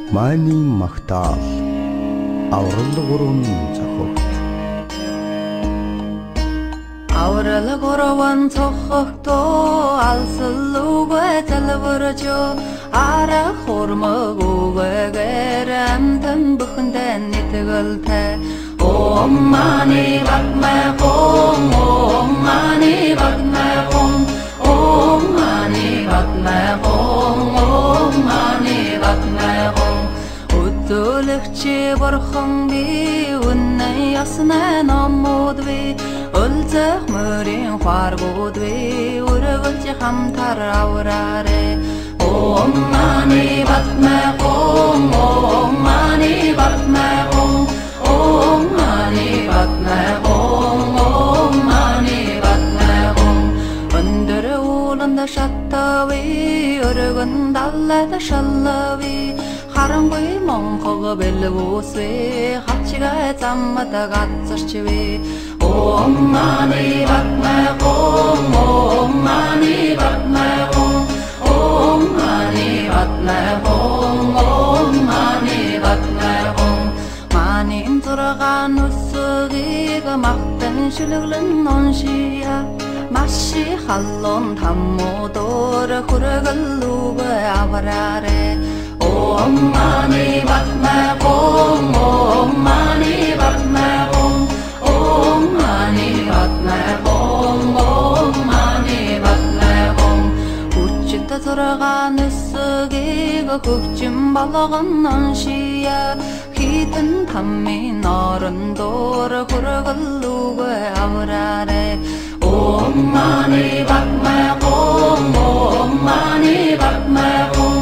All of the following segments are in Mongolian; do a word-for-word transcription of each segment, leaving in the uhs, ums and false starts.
Маний магтаал аврал гурван зохиогт. Аврал гурван зохиогтоо алсалуугүй залбирч ара хурмагүйгээр амтан бүхэндээ нийтгэлтэй Om mani padme hum Om mani padme hum Om mani padme hum Om mani padme hum Өдөөлөгчи бурхан би үнэн ясна номууд би Өлзөх мөрийн хваргууд би өргөлж хамтар авраарэ Om mani padme hum Om mani padme hum Om mani padme hum Om mani padme hum Өндөр ууланда шаттави өргөн даллада шаллави Харангүй монхог бэлвүүсвэ хачгаа заммата гацарчвэ Om mani padme hum Om mani padme hum Om mani padme hum Om mani padme hum Манин зургаан үсгийг махтан шүлэглэн оншия Маши халлон таммуудор хүргэлүүгэ авраарэ Om mani padme hum Om mani padme hum Om mani padme hum Om mani padme hum Хүчтэй зургаан үсгийг хөгжим болгон оншия Хитэн таммин орондоор хүргэлүүгэ авраарэ Om mani padme hum Om mani padme hum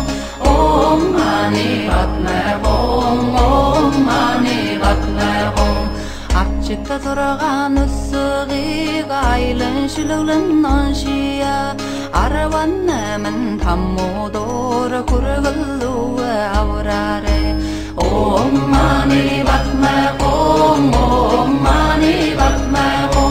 Om mani padme hum Om mani padme hum Ачта зургаан үсгийг айлан шүлэглэн оншия Арван намын таммуудоор хүргэлүүгэ авраарэ Om mani padme hum Om mani padme hum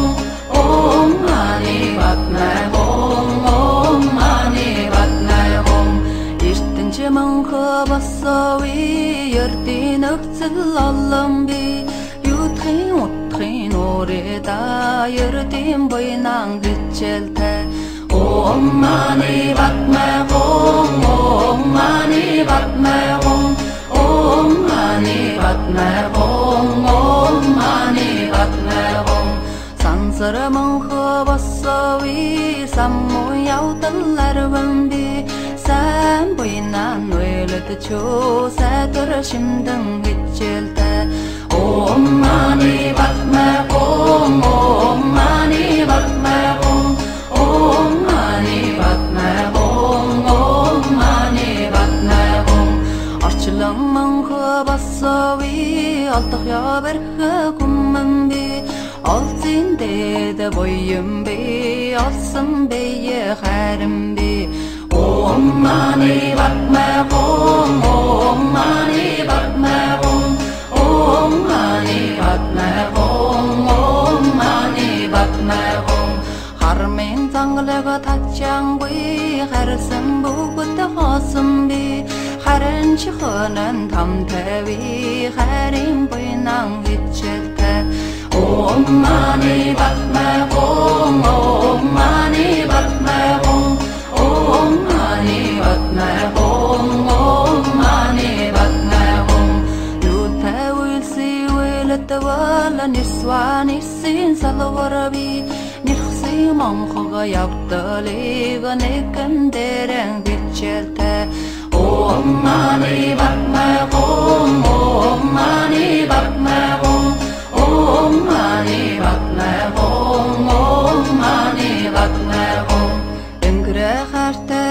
Om mani padme hum Om mani padme hum Эртэнч мөнхө басови ердийн өвцөл олон би Юудхийн утхийн уреда ердийн буйнан гिचэлтэй Om mani padme hum Om mani padme hum Om mani padme hum Om mani padme hum Сансар мөнхө басови самму явдаларван би Сайн буйнан нүэлэдчөө сайтар шимдэн гिचэлтэй Om mani padme hum Om mani padme hum Om mani padme hum Om mani padme hum Орчлон мөнхө басови олдох явархэ гүмэн би Олзин дэд буйм би олсон бие харин би Om mani padme hum Om mani padme hum Om mani padme hum Om mani padme hum Хармын зангалага татчангуй харсан бүгд хосон би Харин чихонан тамтэви харин буйнан гिचэлтэй Om mani padme hum Om mani padme hum Om mani padme hum Om mani padme hum Юутай үйлси үйлэтвала нисвани син салварби Нирхси монхога явдалыг нэгэн дээрэн гिचэлтэй Om mani padme hum Om mani padme hum Om mani padme hum Om mani padme hum Энгэрэ хартай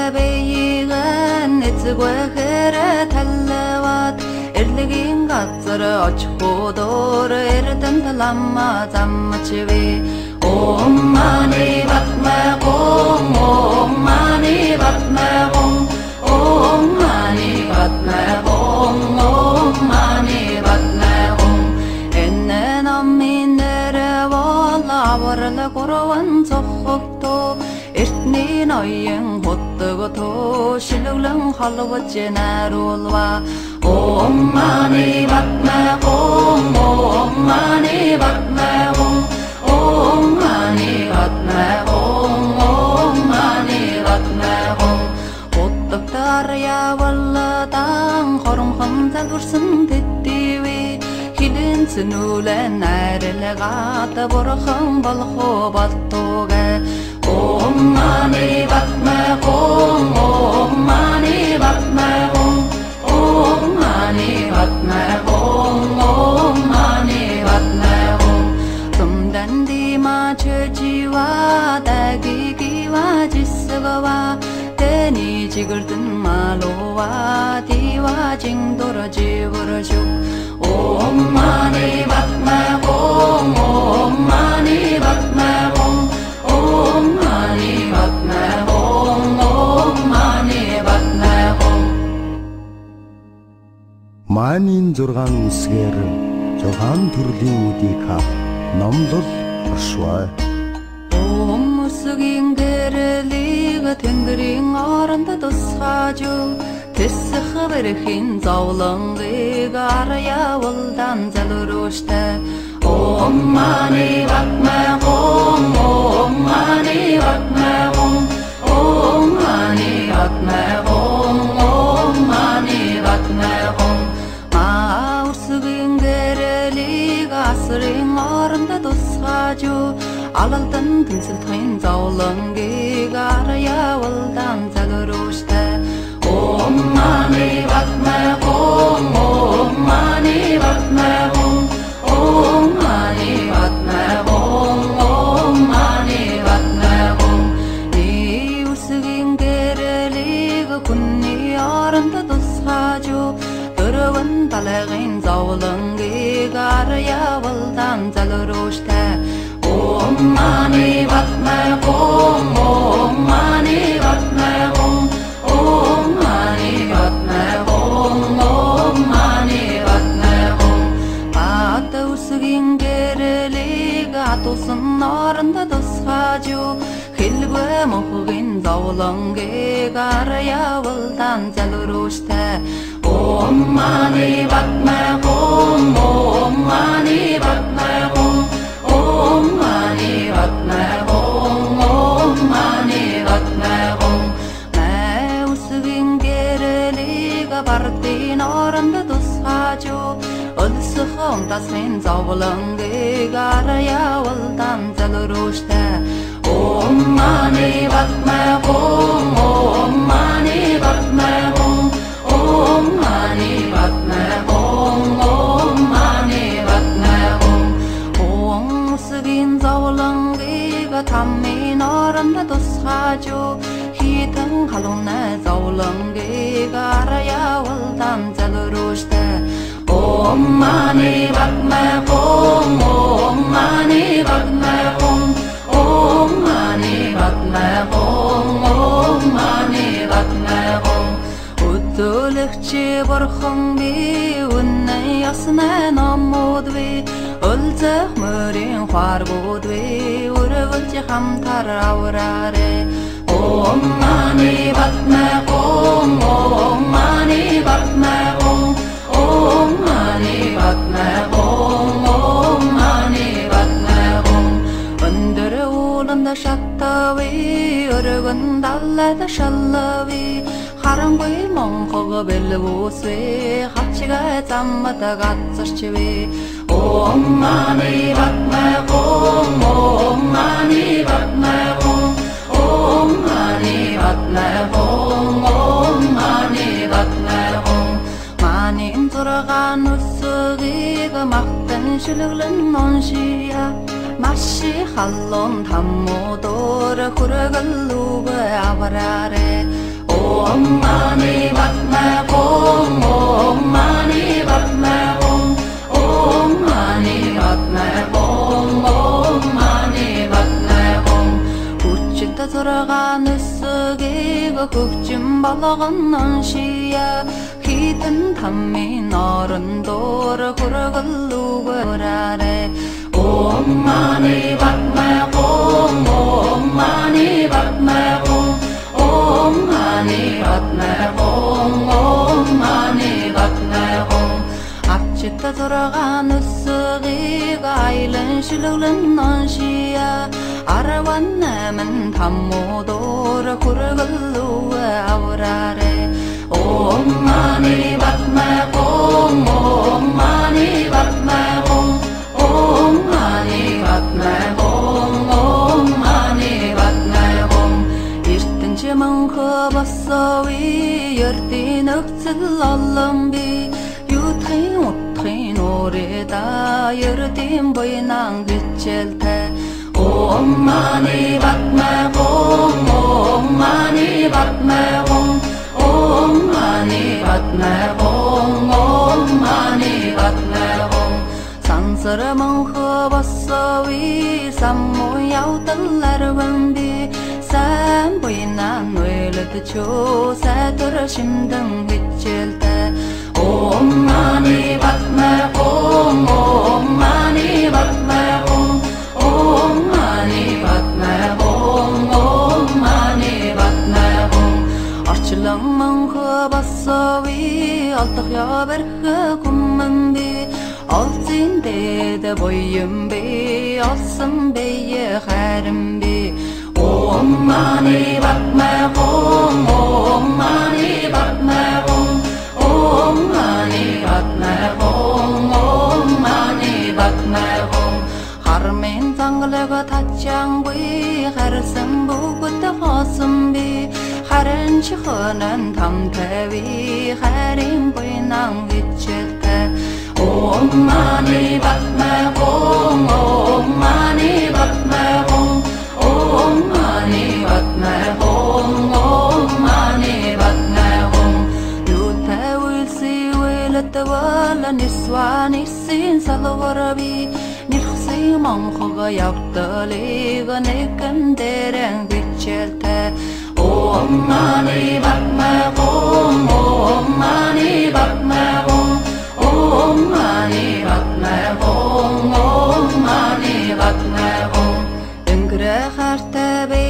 бэйгэн эцэгвэхэрэ таллават Эрлэгийн газар очихуудор эрдэн таламма заммачви Om mani padme hum Om mani padme hum Om mani padme hum Om mani padme hum Энэ наминэрэ вала аврал гурван зохиогтоо Эртний ноён хөттөгтөө шилэглэн холбож наруулва Om Mani Padme Hum, Om Mani Padme Hum, Om Mani Padme Hum, Om Mani Padme Hum. Ottoktar ya valla tang horum ham zalursun tettiwi. Hilin sunulen ayrele gata borkham balkho battoga. Om Mani Padme Hum, Om Mani Padme Hum, Om Mani Padme Hum, Om Mani Padme Hum. Tumdan di ma chöjiwa dagi giwa jisgawa teni jigurdan malowa diwa jingdora jivurju. Om Mani Padme Hum, Om Mani Padme Hum, Om Mani Padme Hum, Om Mani Padme Hum. Манийн зургаан үсгээр зургаан төрлийн үдийг хав номлол оршваа. Om үсгийн гэрлийг тэнгэрийн оронд тусгаж тэсэх бэрхийн зовлонгийг арьяавалдан залруштай. Om Mani Padme Hum, Om Mani Padme Hum, Om Mani Padme Hum, Om Mani Padme Hum. Маусгийн гэрлийг асрын оронд тусгаж алалдан тэнцэлтийн зовлонгийг арьяавалдан залруштай. Om Mani Padme Hum, Om Mani Padme Hum, Om Mani Padme Hum, Om Mani Padme Hum. Ni үсгийн гэрлийг күнний оронд тусгаж дөрвөн талын зовлонгийг арьяавалдан залруштай. Om Mani Padme Hum, Om Mani Padme Hum, Om Mani Padme Hum, Om Mani Padme Hum. Бат үсгийн гэрлийг атусан оронд тусгаж хэлгүй мохгийн зовлонгийг арьяавалдан залруштай. Om Mani Padme Hum, Om Mani Padme Hum, Om Mani Padme Hum, Om Mani Padme Hum. Мэ үсгийн гэрлийг бардын оронд тусгаж өлсөх онтасын зовлонгийг арьяавалдан залруштай. Om Mani Padme Hum, Om Mani Padme Hum, Om Mani Padme Hum, Om Mani Padme Hum. Om үсгийн зовлонгийг таммын оронд тусгаж хитэн халуунай зовлонгийг арьяавалдан залруштай. Om Mani Padme Hum, Om Mani Padme Hum, Om Mani Padme Hum, Om Mani Padme Hum. Өдөлөгчи борхон би үнэн ясна номууд би өлзөх мөрийн харгууд би өрөвж хамтар авраарэ. Om Mani Padme Hum, Om Mani Padme Hum, Om Mani Padme Hum, Om Mani Padme Hum. Өндөр ууланд шаттави өргөн даллад шаллави харангүй монхог бэлвүсвэ хачга заммат гацарчвэ. Om Mani Padme Hum, Om Mani Padme Hum, Om Mani Padme Hum, Om Mani Padme Hum. Манийн зургаан үсгийг махтан шүлглэн оншия маши халлон таммуудор хүргэлүүг авраарэ. Om Mani Padme Hum, Om Mani Padme Hum, Om Mani Padme Hum, Om Mani Padme Hum. Хүчит зургаан үсгийг хөгжим болгон оншия хитэн таммын орондор хүргэлүүг авраарэ. Om Mani Padme Hum, Om Mani Padme Hum, Om Mani Padme Hum, Om Mani Padme зорған үсіғиға айлын шүлігілін наншия Араван әмін таммудор күргілуі аураре Om mani batma om Om mani batma om Om mani batma om Om mani batma om Иртінші мыңқы басауи Ерден өксіл алым би Ютхин утхин орида Ерден бойнан гүтчелті Om mani batma om Om mani batma om Om mani batma om Om mani batma om Sansırı mınqı bassavi Sammu yaudıllar vimbi Sen boyunan öylüdü ço Sədur şimdin gitçeldi Om mani batma om Om mani batma om Om mani batma om Om mani batma om Arçılın mınqı bassavi Altıq ya berxi kummin bi Alzin dedi boyum bi Alsın beyi xərim bi Om mani batma om Om mani batma om Om mani batma om Om mani batma om Harmen zanglığı tatcan bi Xərsin bu gütte xasım bi Xərin çıxının tam təvi Xərin boynan gitçiltə Om mani batma om Om mani batma om Om mani batma om Om mani batma om Yuta wilsi wilat wala niswani sin salwarabi Nilxsi manxıga yaqtaliga nekan deren gitçelta Om mani batma om Om mani batma om Om mani batma om Om mani batma om Üngre xarta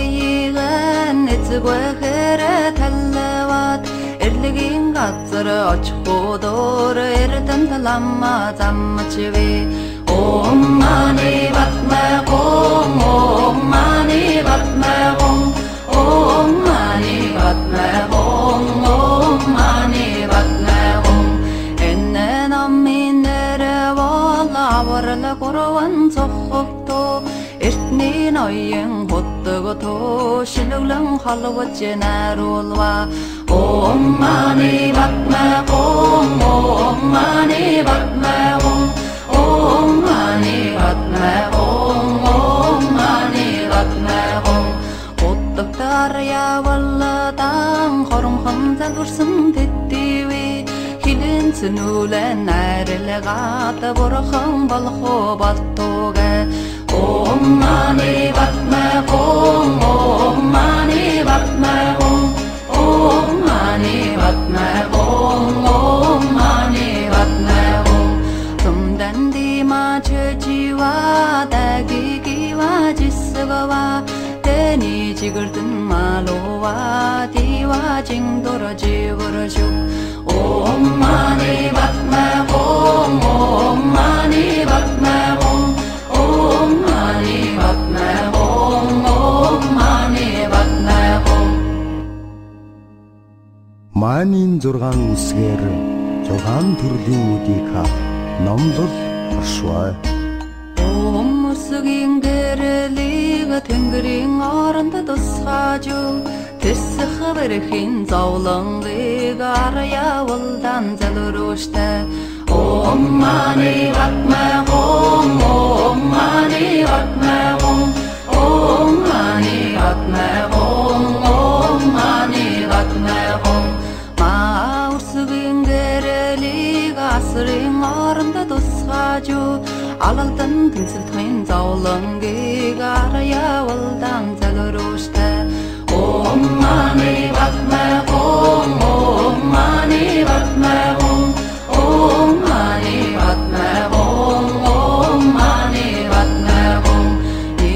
beyigen Etzigwe xere tallawat Erligin qatsırı açqudur Erden talamma zammachivi Om mani batma om Om mani batma om Om mani batma om Om mani batma om Ennen amminere valla Avarla kuravan soqoqto Ertnin ayın hottugu to Shiluglan halvat jenar olva Om mani batma om Om mani batma om Om mani batma om Om mani batma om Hottuktar ya valladan Xorum xamzal vursun tettivi Hilin sunulen nariligata Burxan balxo baltoga Om mani batma om Om mani batma om Om mani batma om Om mani batma om Tumdan dima chöjiwa Dagigiwa jisgawa Teni jigurdun malowa Diwa jingdora jigurashu Om mani batma om Om mani batma om Om mani batma om Om mani batma om Манийн зургаан үсгээр зургаан төрлийн үдийг хав номлол оршвай Om үсгийн гэрэлийг тэнгэрийн оронд тусгаж Тэсэх бэрхийн зовлонгийг арьяавалдан залруштай Om mani batma om Om mani batma om Om mani batma om Om mani batma om Ma үсгийн гэрэлийг асрын оронд тусгаж Алалдан тэнцэлтхэн зовлонгийг арьяавалдан залруштай Om mani batma om Om mani batma om Om mani batma om Om mani batma om Ni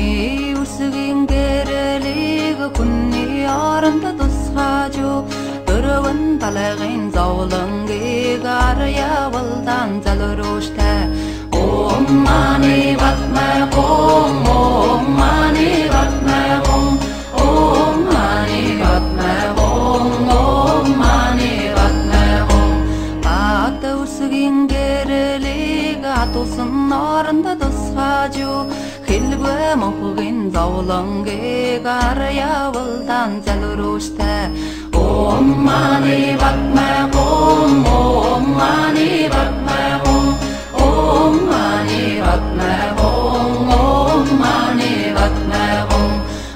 үсгийн гэрэлийг күнний оронд тусгаж Дөрвөн алайгын зовлонгийг арьявалдан залруштай Om mani padme hum Om mani padme hum Om mani padme hum Om mani padme hum Ата үсгийн гэрэлийг атусан оронда тусгaju Хэлбэ мохгийн зовлонгийг арьявалдан залруштай Om mani padme hum Om mani padme hum Om mani padme hum Om mani padme hum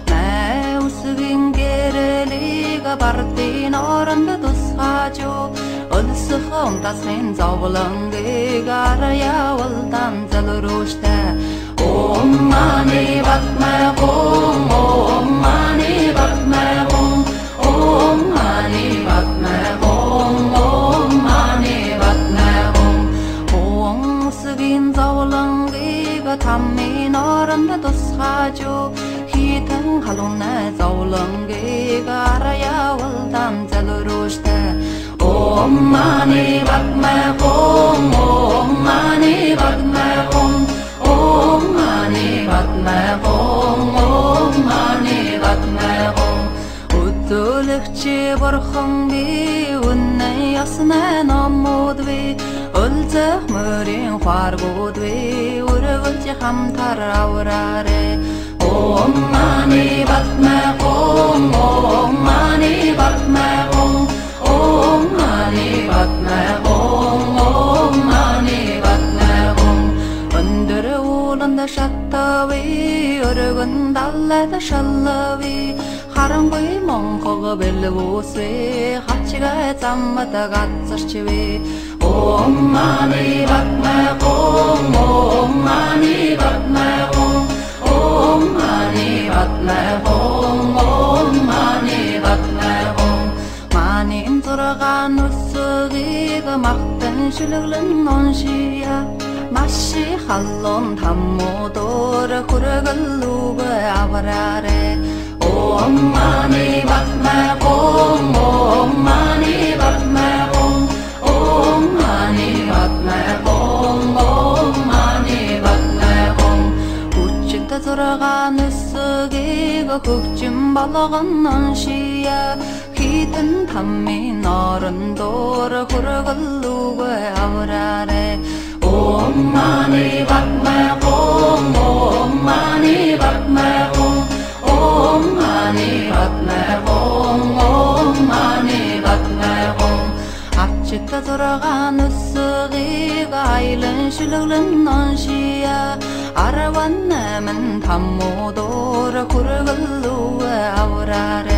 Mä үсгийн гэрэлийг бардын оронд тусгaju Өлсөх унтасын зовлонгийг арьявалдан залруштай Om mani padme hum Om mani padme hum Om mani padme hum Om mani padme hum Om үсгийн зовлонгийг таммын оронд тусгaju Хитэн халуунай зовлонгийг арьявалдан залруштай Om mani padme hum Om mani padme hum Om mani padme hum Om mani padme hum Өтөлөгчи бурхан би үнэн яснаа номууд би Өлзөх мөрийн хуаргууд би өргөлж хамтар авраарэ Om mani padme hum Om mani padme hum Om mani padme hum Om mani padme hum Өндөр ууланда шаттави өргөн даллайда шаллави Харангүй монхог бэлвүүсвэ хачгаа заммата гацарчвэ Om mani padme hum Om mani padme hum Om mani padme hum Om mani padme hum Манин зургаан үсгийг махтан шүлэглэн оншия Маши халлон таммуудор хүргэлүүг авраарэ Om mani padme hum Om mani padme hum Om mani padme hum Om mani padme hum Хүчтэй зургаан үсгийг хөгжим болгон оншия Хитэн таммын орондор хүргэлүүг авраарэ Om mani padme hum Om mani padme hum Om mani padme hum Om mani padme hum Ачта зургаан үсгийг айлан шүлэглэн оншия Арван намын таммуудор хүргэлүүг авраарэ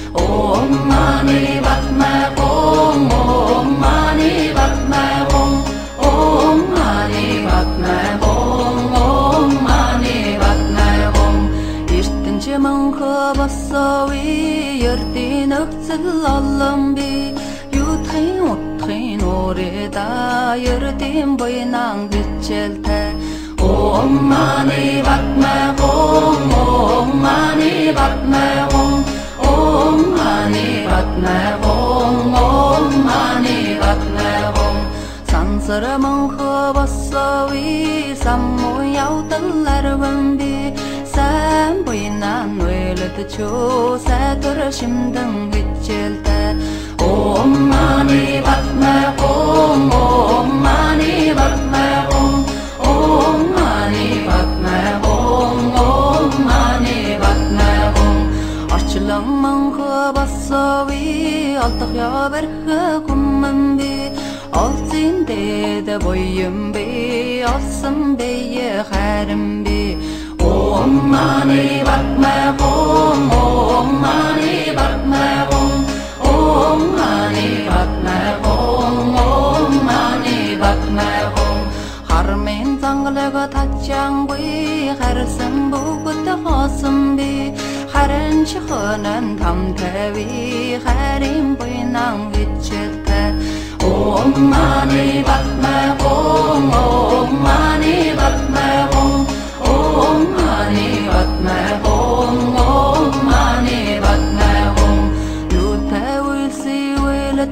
Om mani padme hum Om mani padme hum Om mani padme hum Om mani padme hum Эртэнчи мөнхө босови ердийн өгцөл олон би Юутхын утхын уреда ердийн буйнан гिचэлтэй Om mani padme hum Om mani padme hum Om mani padme hum Om mani padme hum Сансар мөнхө босови самму явдаларван би Сайн буйнан уйлдчөө сайтар шимдэн гिचэлтэй Om mani padme hum Om mani padme hum Om mani padme hum Om mani padme hum Орчлон мөнхө босови олдох яварх гүмэн би Олзын дэд буйм би олсон бие харин би Om mani padme hum Om mani padme hum Om mani padme hum Om mani padme hum Хармын зангалаг татчангуй харсан бүгд хосон би Харин чихонан тамтави харин буйнан гिचэлтэй Om mani padme hum Om mani padme hum Om mani padme hum Om mani padme hum Юутай үлси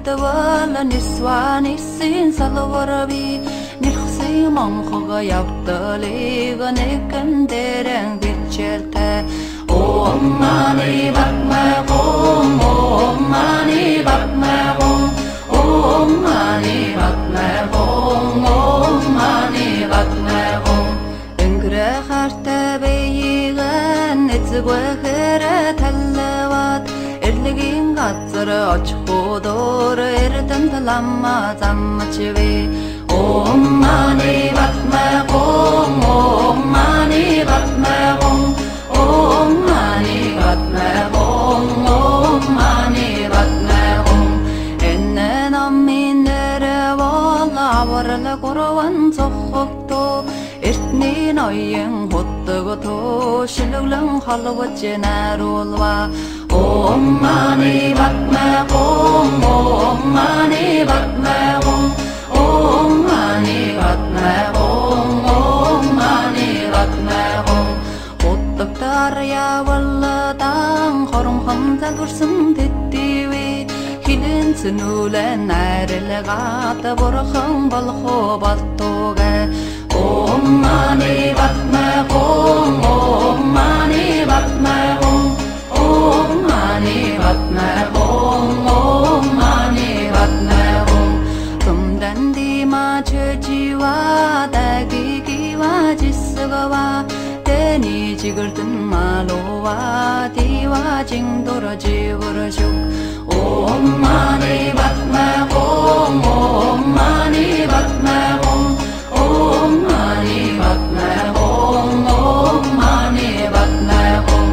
wala niswa nisin salawarabi nirxsi mamkhaga yaptaliga nekan dereng bitchelte Om mani padme hum Om mani padme hum Om mani padme hum Om mani padme hum Engre kharte beyigen etzgwekhere tallawat Erligin gatsar ochkhodor erden lamma zammachve Om mani padme hum Om mani padme hum Om mani padme hum Om mani padme hum Enne namminere walla avarla korwan zokhokto Ertni noyen hottogoto shiluglan halwatje narulwa Om mani padme hum Om mani padme hum Om mani padme hum Om mani padme hum Hottaktar ya walla tang horum hamza dursun tettiwi Hilin sunulen narelgata borkham balkho baltoga Om mani padme hum Om mani padme hum Om mani padme hum Om mani padme hum Tumdan di ma chjiwa dagi giwa jisgawa Teni jigurtun malowa diwa jingdora jigurashuk Om mani padme hum Om mani padme hum Om mani padme hum Om mani padme hum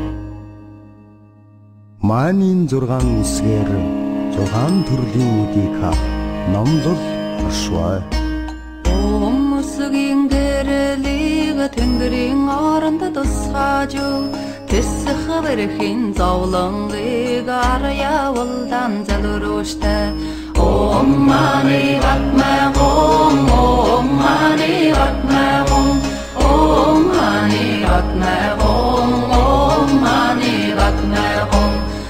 Манийн зургаан үсгээр зургаан төрлийн үдийг ха номлол оршвай Om usgin gereliga тэнгэрийн оронд тусгаажу Тэс хавэрхийн зовлонгийг арьявалдан залруштай Om mani padme hum Om mani padme hum Om mani padme hum Om mani padme hum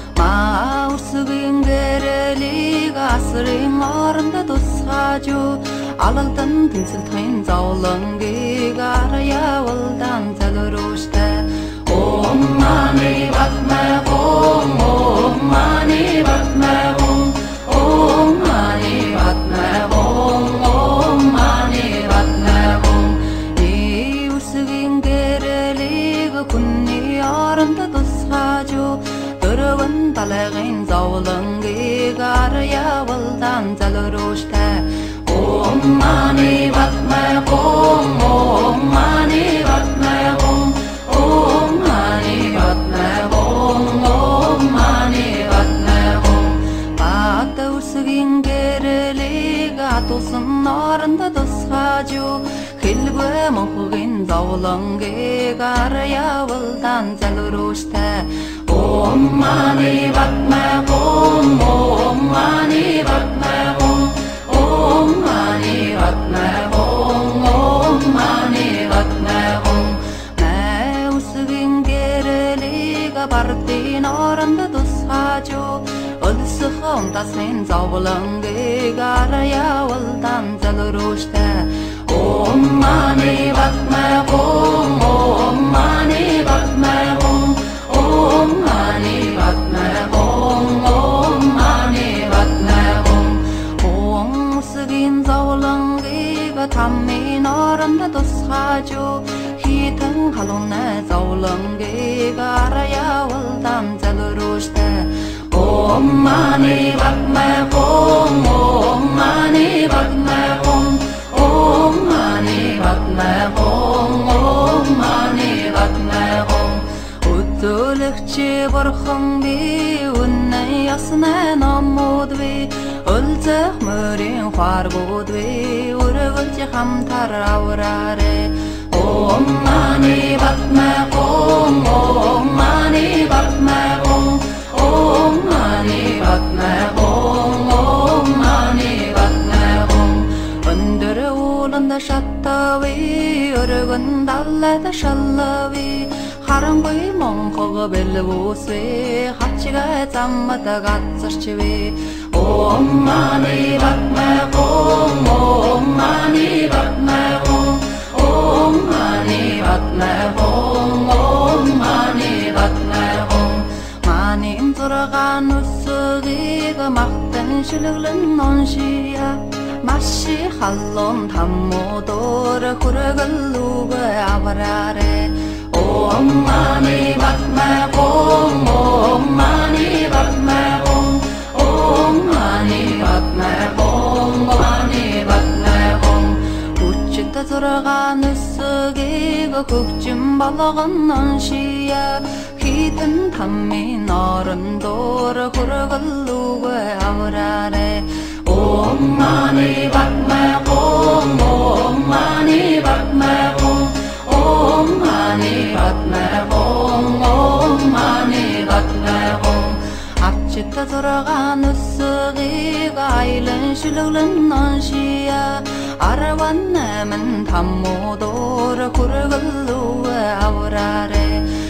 Ma usgin gereliga asрын оронд тусгаажу Алалдан тэнцэлтхэн зовлонгийг арьявалдан залруштай Om mani padme hum Om mani padme hum Om mani padme hum Om mani padme hum Ni usgin gerelig kunni оронд тусгаажу Дөрвөн талагын зовлонгийг арьявалдан залруштай Om mani padme hum Om mani padme hum Om mani padme hum Om mani padme hum Bata usgin gerelig atusun оронд тусгаажу Хэлбэ мохгин зовлонгийг арьявалдан залруштай Om mani padme hum Om mani padme hum Om mani padme hum Om mani padme hum Mä usgin gerelig bardin оронд тусгаажу Өлсөхөн тасын зовлонгийг арьявалдан залруштай Om mani padme hum Om mani padme hum Om mani padme hum Om mani padme hum Om usgin zovlonгийг таммин оронд тусгаажу Хитэн халуунай зовлонгийг арьявалдан залруштай Om mani padme hum Om mani padme hum Om mani padme hum Om mani padme hum Өтөлөгчи борхон би үнэн ясна номууд би Өлзөх мөрийн харгууд би өргөлж хамтар авраарэ Om mani padme hum Om mani padme hum Om mani padme hum Om mani padme hum Өндөр ууланд шаттави өргөн даллад шаллави Харангүй монхог бэлвүсвэ хачга заммата гацарчвэ Om Mani Padme Hum, Om Mani Padme Hum, Om Mani Padme Hum, Om Mani Padme Hum. Manin turgan usugiga mahtan shilglin nonshiya, mashi hallon thammodor hurgalluga avarare. Om Mani Padme Hum, Om Mani Padme Hum, Om Mani Padme Hum, Om Mani Padme Hum. Uçta turgan usugiga hukjum balagın nonshiya, hidin thammin arındor hurgalluga avarare. Om Mani Padme Hum, Om Mani Padme Hum, Om Mani Padme Hum, Om Mani Padme Hum. Apchitta turgan usugiga aylin shilglin nonshiya, arvan namin thammodor hurgalluga avarare.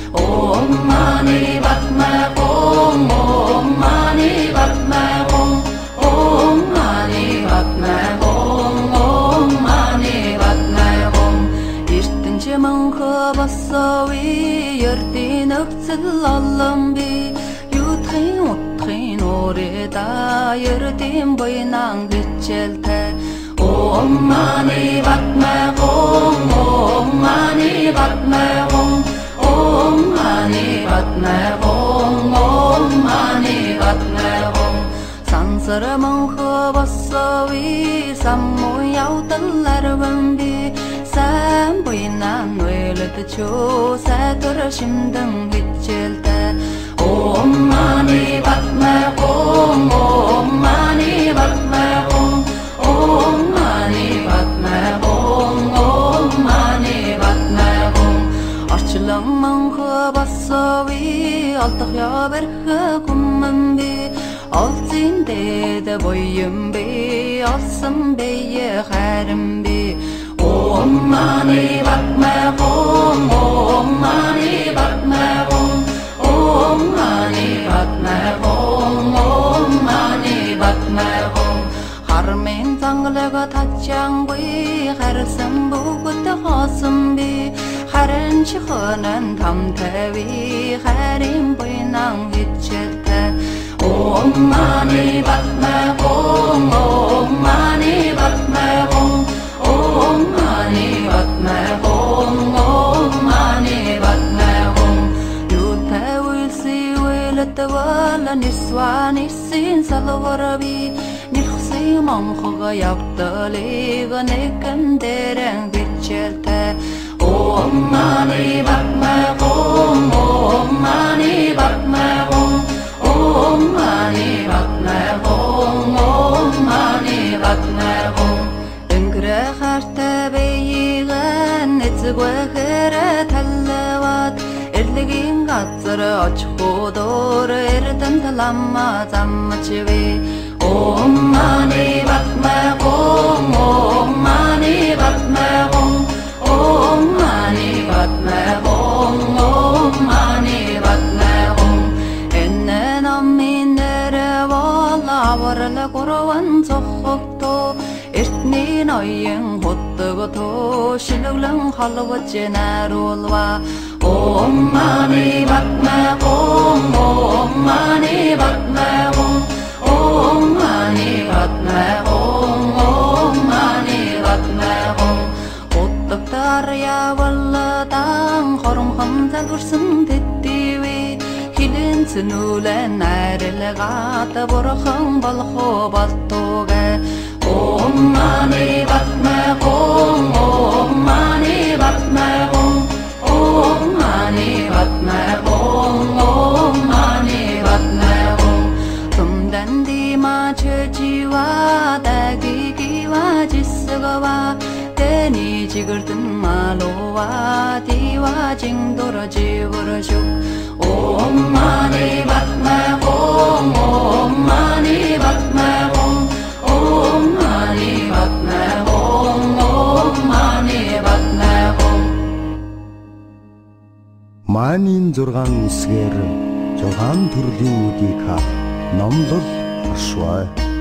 Om Mani Padme Hum, Om Mani Padme Hum, Om Mani Padme Hum, Om Mani Padme Hum. Ertince mınxı bassavi, yerdin öpsül allambi, yutxin utxin orida, yerdin boynan geçelte. Om Mani Padme Hum, Om Mani Padme Hum, Om Mani Padme Hum, Om Mani Padme Hum. Sansara mınxı bassavi, sammu yavdallar vambi, sen boynan öyledi ço, satur şimdin geçelte. Om Mani Padme Hum, Om Mani Padme Hum, Om Mani Padme Hum, Om Mani Padme Hum. Arçılan mınxı bassavi, altıq ya berxı kummambi, alzin dede boyum bi, alsın beye xarim bi. Om Mani Padme Hum, Om Mani Padme Hum, Om Mani Padme Hum, Om Mani Padme Hum. Harmen zanglaga tachangbi, harsan bugut khasımbi, haran chikhanan thamtavi, harim boynan geçelte. Om Mani Padme Hum, Om Mani Padme Hum, Om Mani Padme Hum, Om Mani Padme Hum. Yutawisi welatawala niswani sin salwarabi, nilxsi manxıga yaptaliga nekanderen geçelte. Om Mani Padme Hum, Om Mani Padme Hum, Om Mani Padme Hum, Om Mani Padme Hum. Engre xarte beyigen etzgwe khere tallawat, erligin gatsara açxodor erden talamma zammachvi. Om Mani Padme Hum, Om Mani Padme Hum, Om Mani Padme Hum, Om Mani Padme Hum. Ennen amminere valla varla korvan soxokto, ertnin ayın hottugu to, shiluglan halvache narulva. Om Mani Padme Hum, Om Mani Padme Hum, Om Mani Padme Hum, Om Mani Padme Hum. Ottuktar ya valladan xorum hamzal vursun tettivi, hilin sunulen ayrılgata borxan balxo baltoga. Om Mani Padme Hum, Om Mani Padme Hum, Om Mani Padme Hum, Om Mani Padme Hum. Tumdan dima chöjiwa, dagigiwa jisgawa, teni jigirtin malowa, diwa jingdora jivorashu. Om Mani Padme Hum, Om Mani Padme Hum, Om Mani Padme Hum, Om Mani Padme Hum. Манийн зургаан үсгээр зургаан төрлийн үдийг ха номлол ашваа.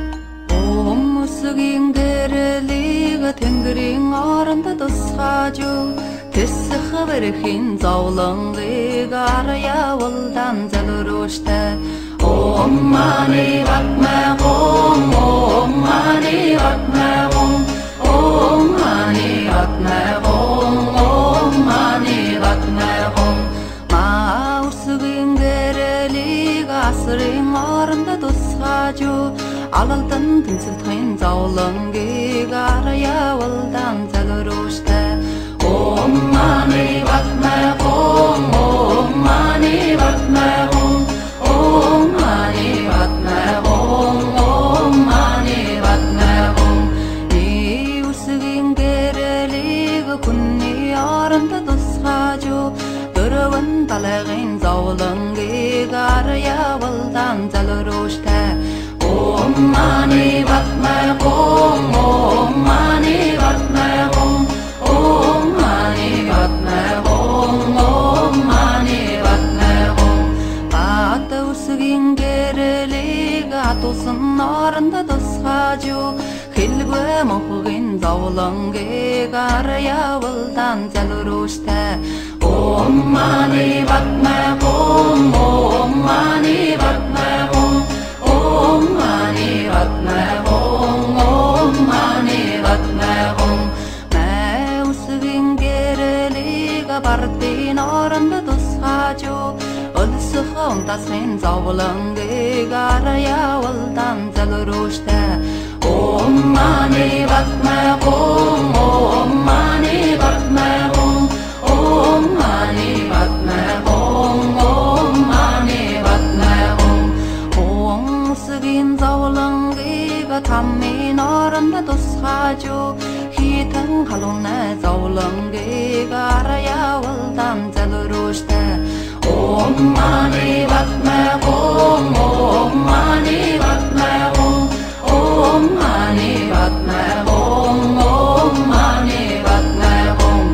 옴 으쓱인 게르리가 탱그링 어른다 도스가주 تسخ برخين زولن غيغار يا ولدان زلروشتا أماني بطمة غم أماني بطمة غم أماني بطمة غم أماني بطمة غم ما أرسغين غيرلي غاسرين غارندا دوسخاجو علالتن تنسلتين زولن غيغار يا ولدان زلروشتا أماني بطمة غم أماني بطمة غم أماني بطمة غم أماني بطمة غم 이 우스긴 게르리가 군니 어른다 도스가주 들어온 달래긴 자울은 기가르야 월단 잘로시다 أماني بطمة غم أماني بطمة غم أماني بطمة غم أماني بطمة غم بعد وسجين جرلي가 도슨 어른다 도스가주 خلقوا مخغين زولن 기가르야 월단 잘로시다 أماني بطمة غم أماني بطمة غم أماني بطمة غم أماني بطمة غم ما وسجين جرلي가 بردين أرندا دوس가주 어디서 다스린 자울은 기가르야 월단 잘로시다 أماني بطمة غم أماني بطمة غم أماني بطمة غم أماني بطمة غم 옹 쓰긴 자울은 기가 탐민 어른다 도스가주 히튼 할롱나 자울은 기가르야 월단 잘로시다 أماني بطمة غم أماني بطمة غم أماني بطمة غم أماني بطمة غم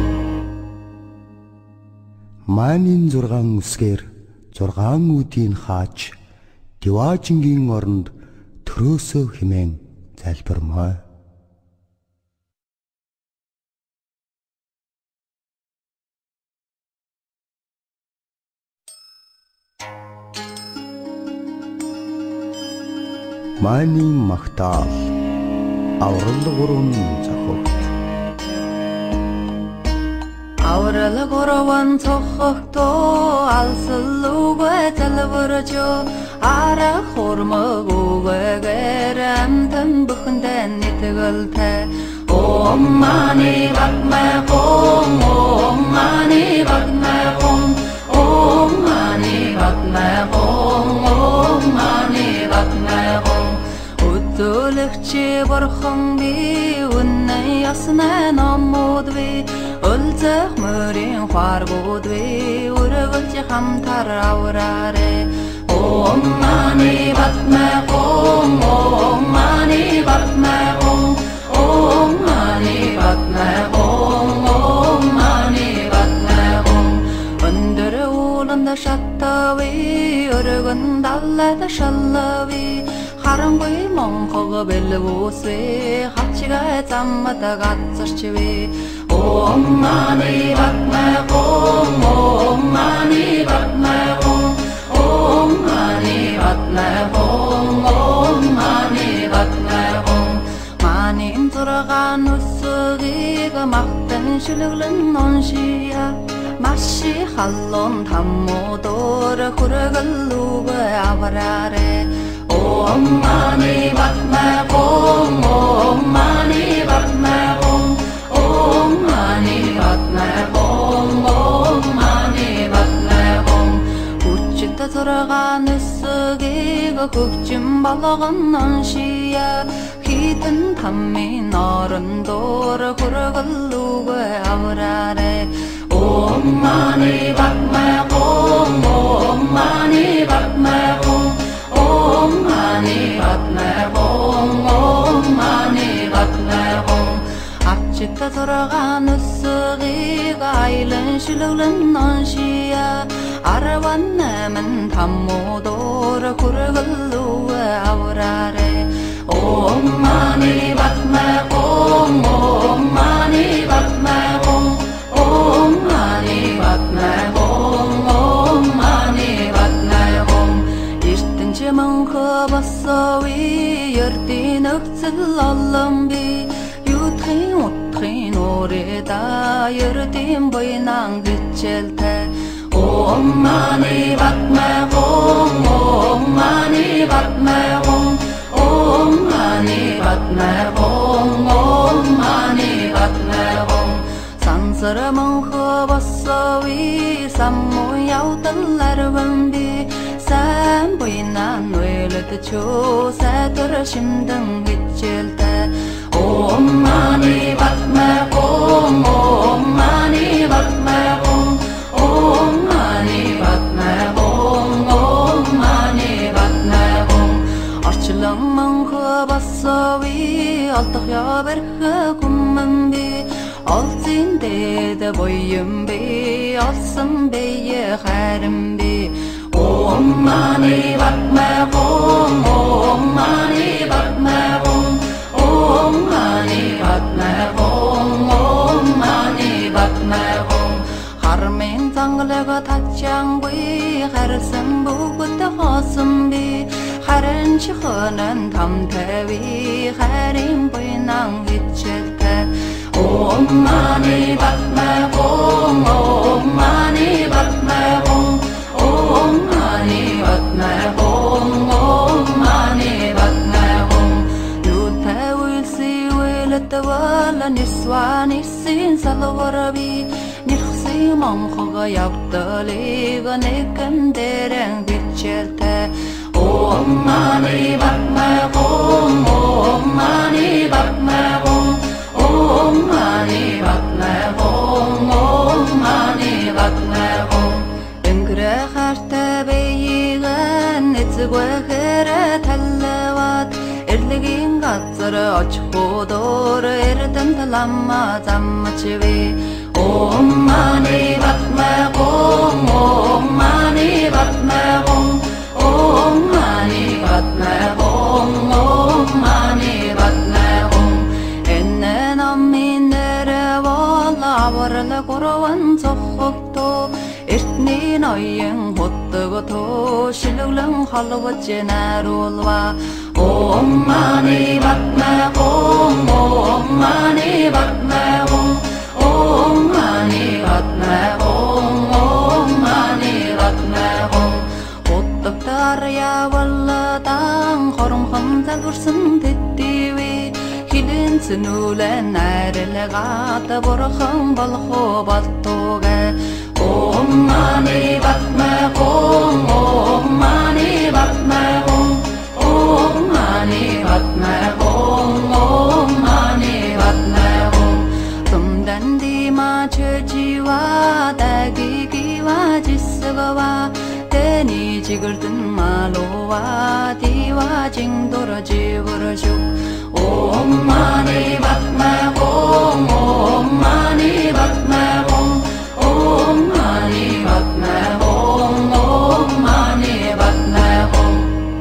Манин зургаан үсгээр зургаан үүдийн хаач Диваажингийн оронд төрөөсөө хэмээн залбирмаа. Манин магтаал аврал гурван зохиогт аврал гурван зохиогтоо алсалуугаа залбирчо ара хормогooгээр амтан бүхэндээ нэтгэлтэй أماني بطمة غم أماني بطمة غم أماني بطمة غم أماني بطمة غم өдөөлөгчи бурхан би үнэн ясна номууд би өлзөх мөрийн хааргууд би өргөлж хамтар авраарэ أماني بطمة غم أماني بطمة غم أماني بطمة غم أماني بطمة غم өндөр ууланда шаттави өргөн даллада шаллави харангүй монхог бэлвүсвэ хачига заммата гацэрчвэ أماني بطمة غم أماني بطمة غم أماني بطمة غم أماني بطمة غم 마님 돌아간 우스기가 막던 실력은 논시야 마시 할론 담모도르 후르글루가 아바라레 أماني بطمة غم أماني بطمة غم أماني بطمة غم أماني بطمة غم 우치다 돌아간 우스기가 국진 발라간 논시야 히든 담민 어른도르 후르글루가 아우라레 أماني بطمة غم أماني بطمة غم أماني بطمة غم أماني بطمة غم 아침부터 돌아간 우스기가 아일은 실룩은 넌시야 알아왔나면 담모도르 후르글루가 아우라레 Om Mani Padme Hum, Om Mani Padme Hum, Om Mani Padme Hum, Om Mani Padme Hum. Эртэнч мөнхө босови ердийн өвцөл олон би юутхын утхын урэда ердийн буйнан гिचэлтэй. Om Mani Padme Hum, Om Mani Padme Hum, Om Mani Padme Hum, Om Mani Padme Hum. Сансар мөнхө босови саммуу явдал арван би сайн буйнан нүэлэдчөө сайтар шимдэн гिचэлтэй. Om Mani Padme Hum, Om Mani Padme Hum, Om Mani Padme Hum, Om Mani Padme Hum. Орчлон мөнхө босови олдох явэрхэ хүмэн би олзын дэд буйм би олсон бие харин би. Om Mani Padme Hum, Om Mani Padme Hum, Om Mani Padme Hum, Om Mani Padme Hum. Хармын зангалага татчангүй харсан бүгд хоосон би харин чихэнэн тамтэви харин буйнан гिचэлтэй. Om Mani Padme Hum, Om Mani Padme Hum, Om Mani Padme Hum, Om Mani Padme Hum. Юутэвэлси вэлэтэвэла нисвани син салварби нэрхси монхога явдалыг нэгэн дэрэн гिचэлтэй. Om Mani Padme Hum, Om Mani Padme Hum, Om Mani Padme Hum, Om Mani Padme Hum. Энгэрэ хартай бэйгэн эцэгвэхэрэ таллават эрлэгийн газар очихудор эрдэн таламма заммачви. Om Mani Padme Hum, Om Mani Padme Hum, Om Mani Padme Hum, Om Mani Padme Hum. Энэ наминэрэ вала аварла горван цохогто эртний ноён хөттөгто шилглэн холбож наруулва. Om Mani Padme Hum, Om Mani Padme Hum, Om Mani Padme Hum, Om Mani Padme Hum. Хөттөгтөр явалдан хоромхон залгурсан тэтгэвэ хилэн цэнүүлэн найрлагаад бурхан болохоо болтугэ. Om Mani Padme Hum, Om Mani Padme Hum, Om Mani Padme Hum, Om Mani Padme Hum. Tumdan dima chöjiwa dagigiwa jisgawa teni jigurdan malowa diwa jingdora jiburju. Om Mani Padme Hum, Om Mani Padme Hum, Om Mani Padme Hum, Om Mani Padme Hum.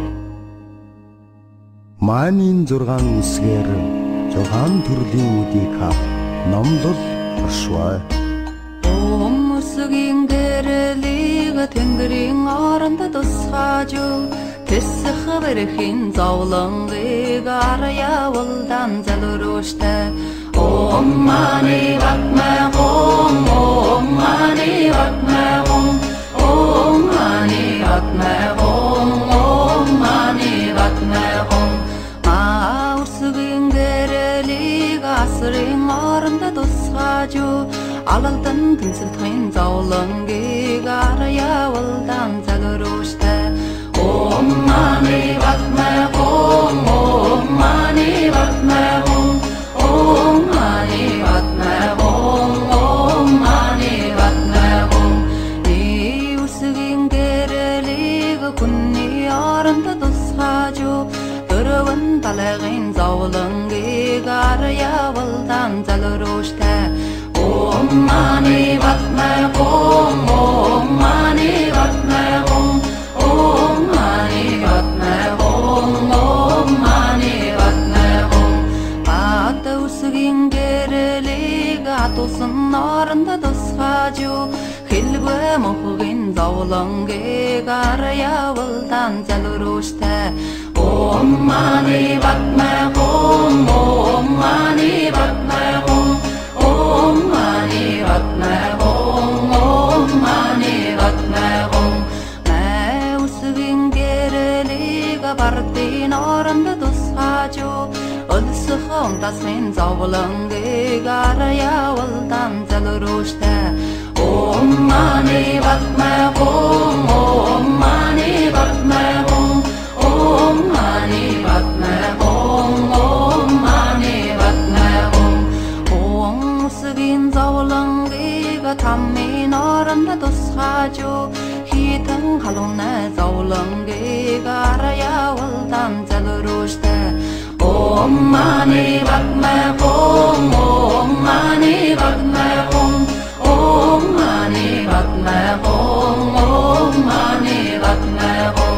Манийн зургаан үсгээр зургаан төрлийн үдийг хав номлол оршваа. Om үсгийн гэрлийг тэнгэрийн оронд тусгаж тэсэх бэрхийн зовлонгийг арьявалдан залрууштай. Om Mani Padme Hum, Om Mani Padme Hum, Om Mani Padme Hum, Om Mani Padme Hum. Маурсгийн гэрлийг асрын оронд тусгаж алалдан тэнцэлтхэн зовлонгийг арьявалдан залрууштай. Om Mani Padme Hum, Om Mani Padme Hum, Om Mani Padme Hum, Om Mani Padme Hum. И үсгийн гэрлийг хүнний оронд тусгаж дөрвөн талагын зовлонгийг арьявалдан залрууштай. Om Mani Padme Hum, Om Mani Padme Hum, Om Mani Padme Hum, Om Mani Padme аранда тусгаажу хэлгүй мохгийн зовлонгийг арьяавалдан залууруштай Om mani padme hum Om mani padme hum Om mani padme hum Om mani padme hum Mä usugin gereliga partin aranda tусгаажу Ölsükhom tasmin zovlongiig arьяавалдан залууруштай Om mani padme hum Om mani padme hum Om mani padme hum Om mani padme hum Om usugin zovlongiiga tammin aranda tусгаажу Хитэн халуунаа зовлонgiiga arьяавалдан залууруштай Om mani padme hum Om mani padme hum Om mani padme hum Om mani padme hum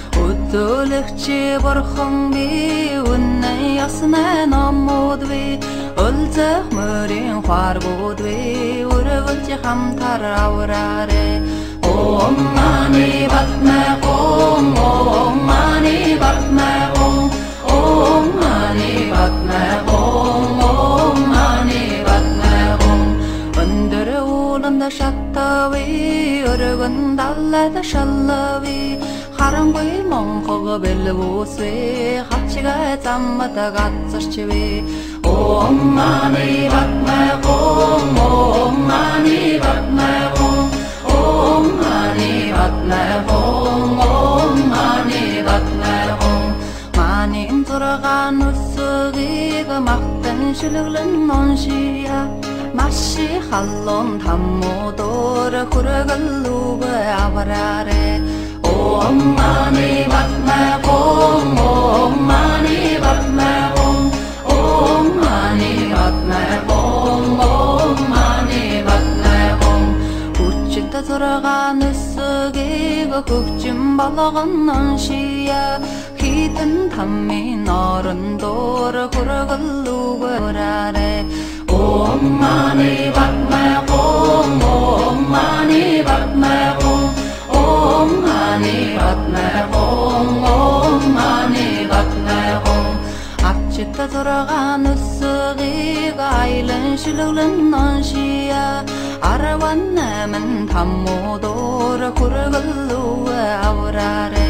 Өтөлөгчи бурхан би үнэн ясна намууд би Өлзөх мөрийн хваргууд би Өрөвөлж хамтар аврааре Om mani padme hum Om mani padme hum Om mani padme hum Om mani padme hum Өндөр ууланда шаттави Өргөн даллада шаллави Харангүй монхог бэлвүүсвэ Хачгаа заммата гацарчвэ Om mani padme hum Om mani padme hum Om mani padme hum Om mani padme hum Манин зургаан үсгийг махтан шүлглэн оншия Маши халлон таммуудор хүргэлүүг аврааре Om mani padme hum Om mani padme hum Om mani padme hum Om mani padme hum Хүчтэй зургаан үсгийг хөгжим болгон оншия Хитэн таммин орондор хүргэлүүг аврааре Om mani padme hum Om mani padme hum Om mani padme hum Om mani padme hum Ачта зургаан үсгийг айлан шүлглэн оншия Арван намын таммуудор хүргэлүүг аврааре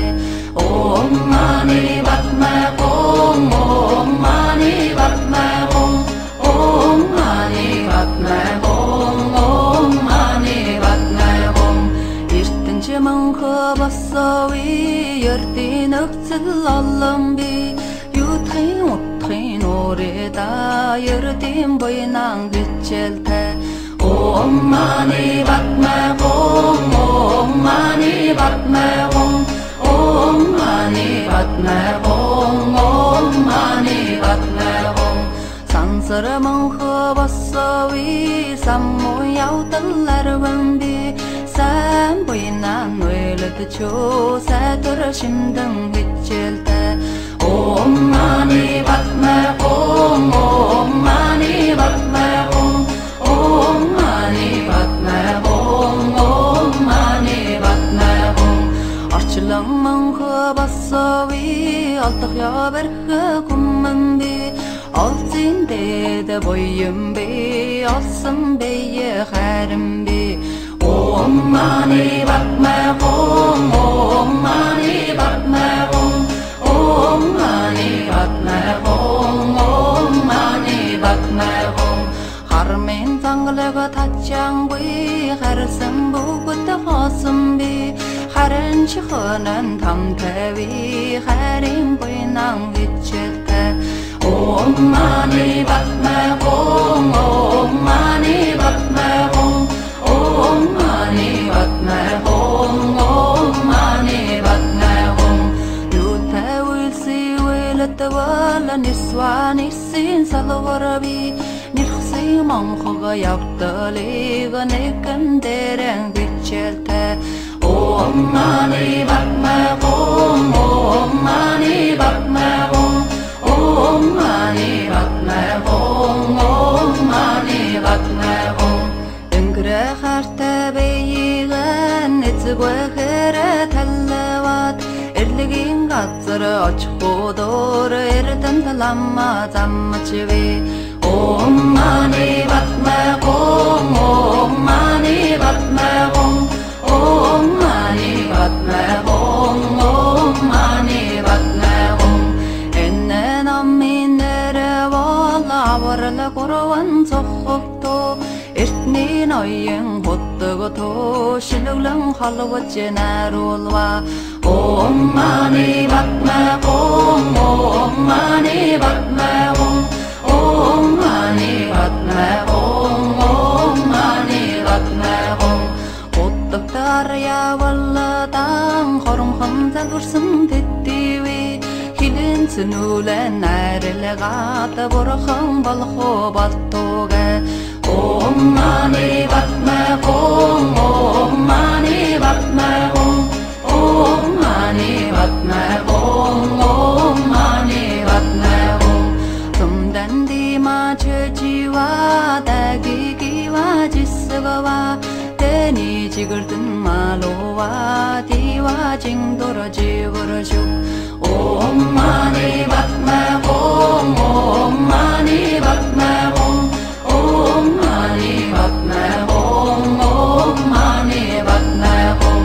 Om mani padme hum Om mani padme hum Om mani padme hum Om mani padme hum Эртэнчи мөнхө босови Ердийн өгцөл олон би Ютхын утхын уреда Ердийн буйнан гिचэлтэй Om mani padme hum Om mani padme hum Om mani padme hum Om mani padme hum Сансар мөнхө босови Самму явдаларван би Сайн буйнан уйлдчөө Сайтар шимдэн гिचэлтэй Om mani padme hum Om mani padme hum Om mani padme hum Om mani padme hum Орчлон мөнхө босови Олдох яварх гүмэн би Олзын дэд буйм би Олсон бие хайрам би Om mani padme hum Om mani padme hum Om mani padme hum Om mani padme hum Хармын зангалага тачанггүй Харсан бүгд хосон би Харин чихонан тамтави Харин буйнан гिचэлтэй Om mani padme hum Om mani padme hum Om mani padme hum Om mani padme hum Юутай үйлси үйлэтвала Нисвани син салгораби Нирхси монхог явдалыг Нэгэн дэрэн гिचэлтэй Om mani padme hum Om mani padme hum Om mani padme hum Om mani padme hum Usgin gatsar ochhodor erdan talamma zammachve Om mani padme hum Om mani padme hum Om mani padme hum Om mani padme hum Enne namminere valla varla korvan sokhokto Ertni noyen hottogoto shiluglan halwatje narulwa Om mani padme hum Om mani padme hum Om mani padme hum Om mani padme hum Hottaktar ya valla tang horum hamza dursun tettiwi Hilin sunulen narele gata borkham balkho battoge Om mani padme hum Om mani padme hum Om mani padme hum Om mani padme hum Tumdan di ma chjiwa dagi giwa jisgawa Teni jigurdun malowa diwa jingdor jigurju Om mani padme hum Om mani padme hum Om mani padme hum Om mani padme hum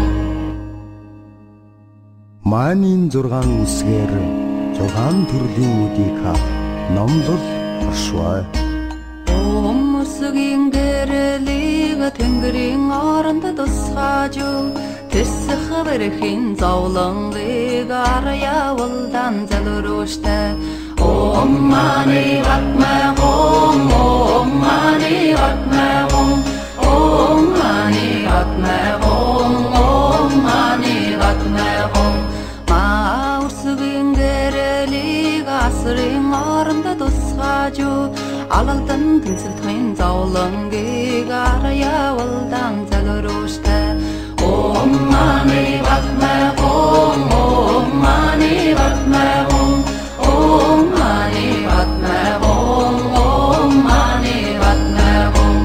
Маанийн зургаан үсгээр зургаан төрлийн үдийг хав номлол оршвай. Om usgin gerelig тэнгэрийн оронд тусгаж Тэсх бэрхийн зовлонгийг арьявалдан залруштай Om mani padme hum Om mani padme hum Om mani padme hum Om mani padme hum Ma usgin gerelig асрын оронд тусгаж Алалдан тэнцэлтхэн зовлонгийг арьявалдан залруштай Om mani padme hum Om mani padme hum Om mani padme hum Om mani padme hum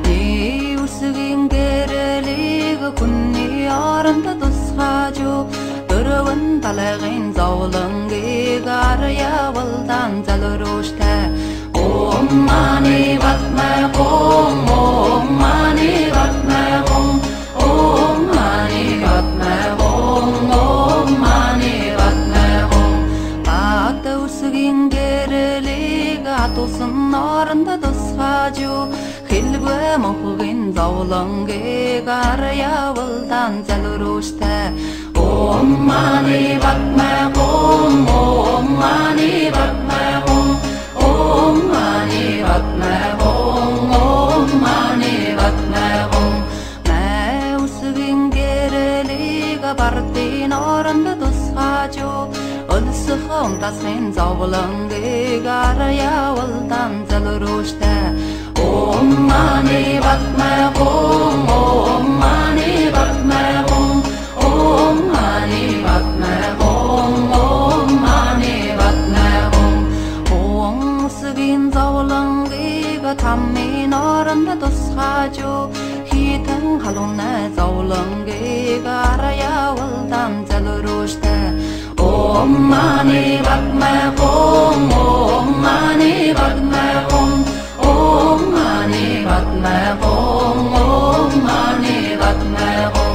Ni usgin gerelig kunni оронд тусгаж Дөрвөн талагын зовлонгийг арьявалдан залруштай Om mani padme hum Om mani padme hum Om mani padme hum Om mani padme hum Ат усгин gerelig атусан оронд тусгаж Хэлбэ мохгийн зовлонгийг арьявалдан залруштай Om mani padme hum Om mani padme hum Om mani padme hum Om mani padme hum Mä usgin gerelig bardin оронд тусгаж Өлсөх унтасны зовлонгийг арьявалдан залруштай Om mani padme hum Om mani padme hum Om mani padme hum Om mani padme hum Om usgin zovlonгийг таммын оронд тусгаж Хитэн халуунай зовлонгийг арьявалдан залруштай Om mani padme hum Om mani padme hum Om mani padme hum Om mani padme hum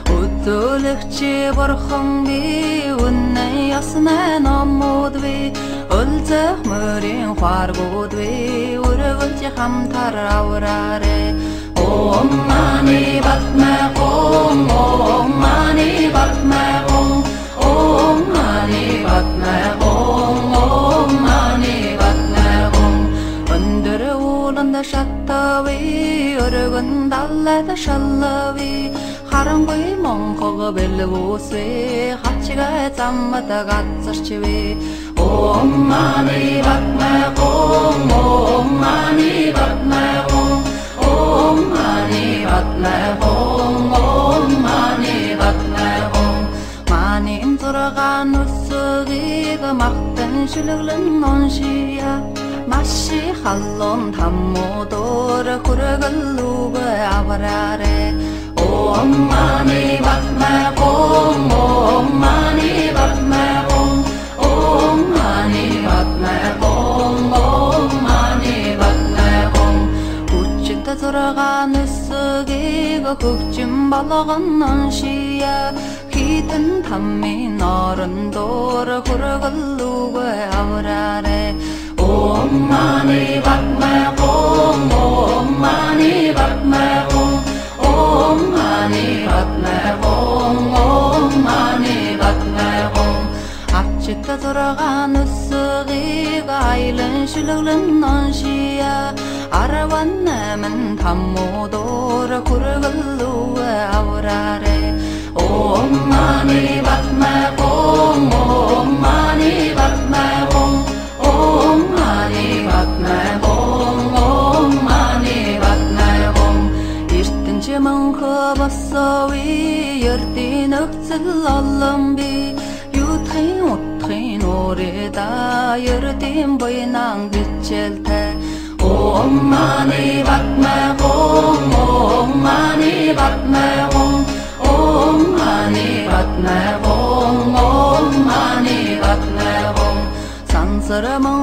Өтөлөгчи борхон би үнэн яснаа номууд би Өлзөх мөрийн хуаргууд би өргөлж хамтар авраарэ Om mani padme hum Om mani padme hum Om mani padme hum Om mani padme hum Өндөр ууланд шаттави өргөн даллад шаллави Харангүй монхог бэлвүүсвэ хачгаа заммад газарчвэ Om mani padme hum Om mani padme hum Om mani padme hum Om mani padme hum Манин зургаан үсгийг махтан шүлэглэн оншия Маши халлон таммуудор хүргэлүүг авраарэ Om mani padme hum Om mani padme зораған үсігі көкчім балығынан шия хитін таммен орындор күргілугі авраре Om mani padme hum Om mani padme hum Om mani padme hum Om mani padme hum Ақчықта зораған үсігі айлын шүлігілінен шия Арван әмін таммудор күргілуі авраре Om mani padme hum Om mani padme hum Om mani padme hum Om mani padme hum Иртінші мұңқы басауи Ерден өксіл алым би Ютхин утхин орида Ерден бойнан бітчелті Om mani padme hum Om mani padme hum Om mani padme hum Om mani padme hum Sansırımın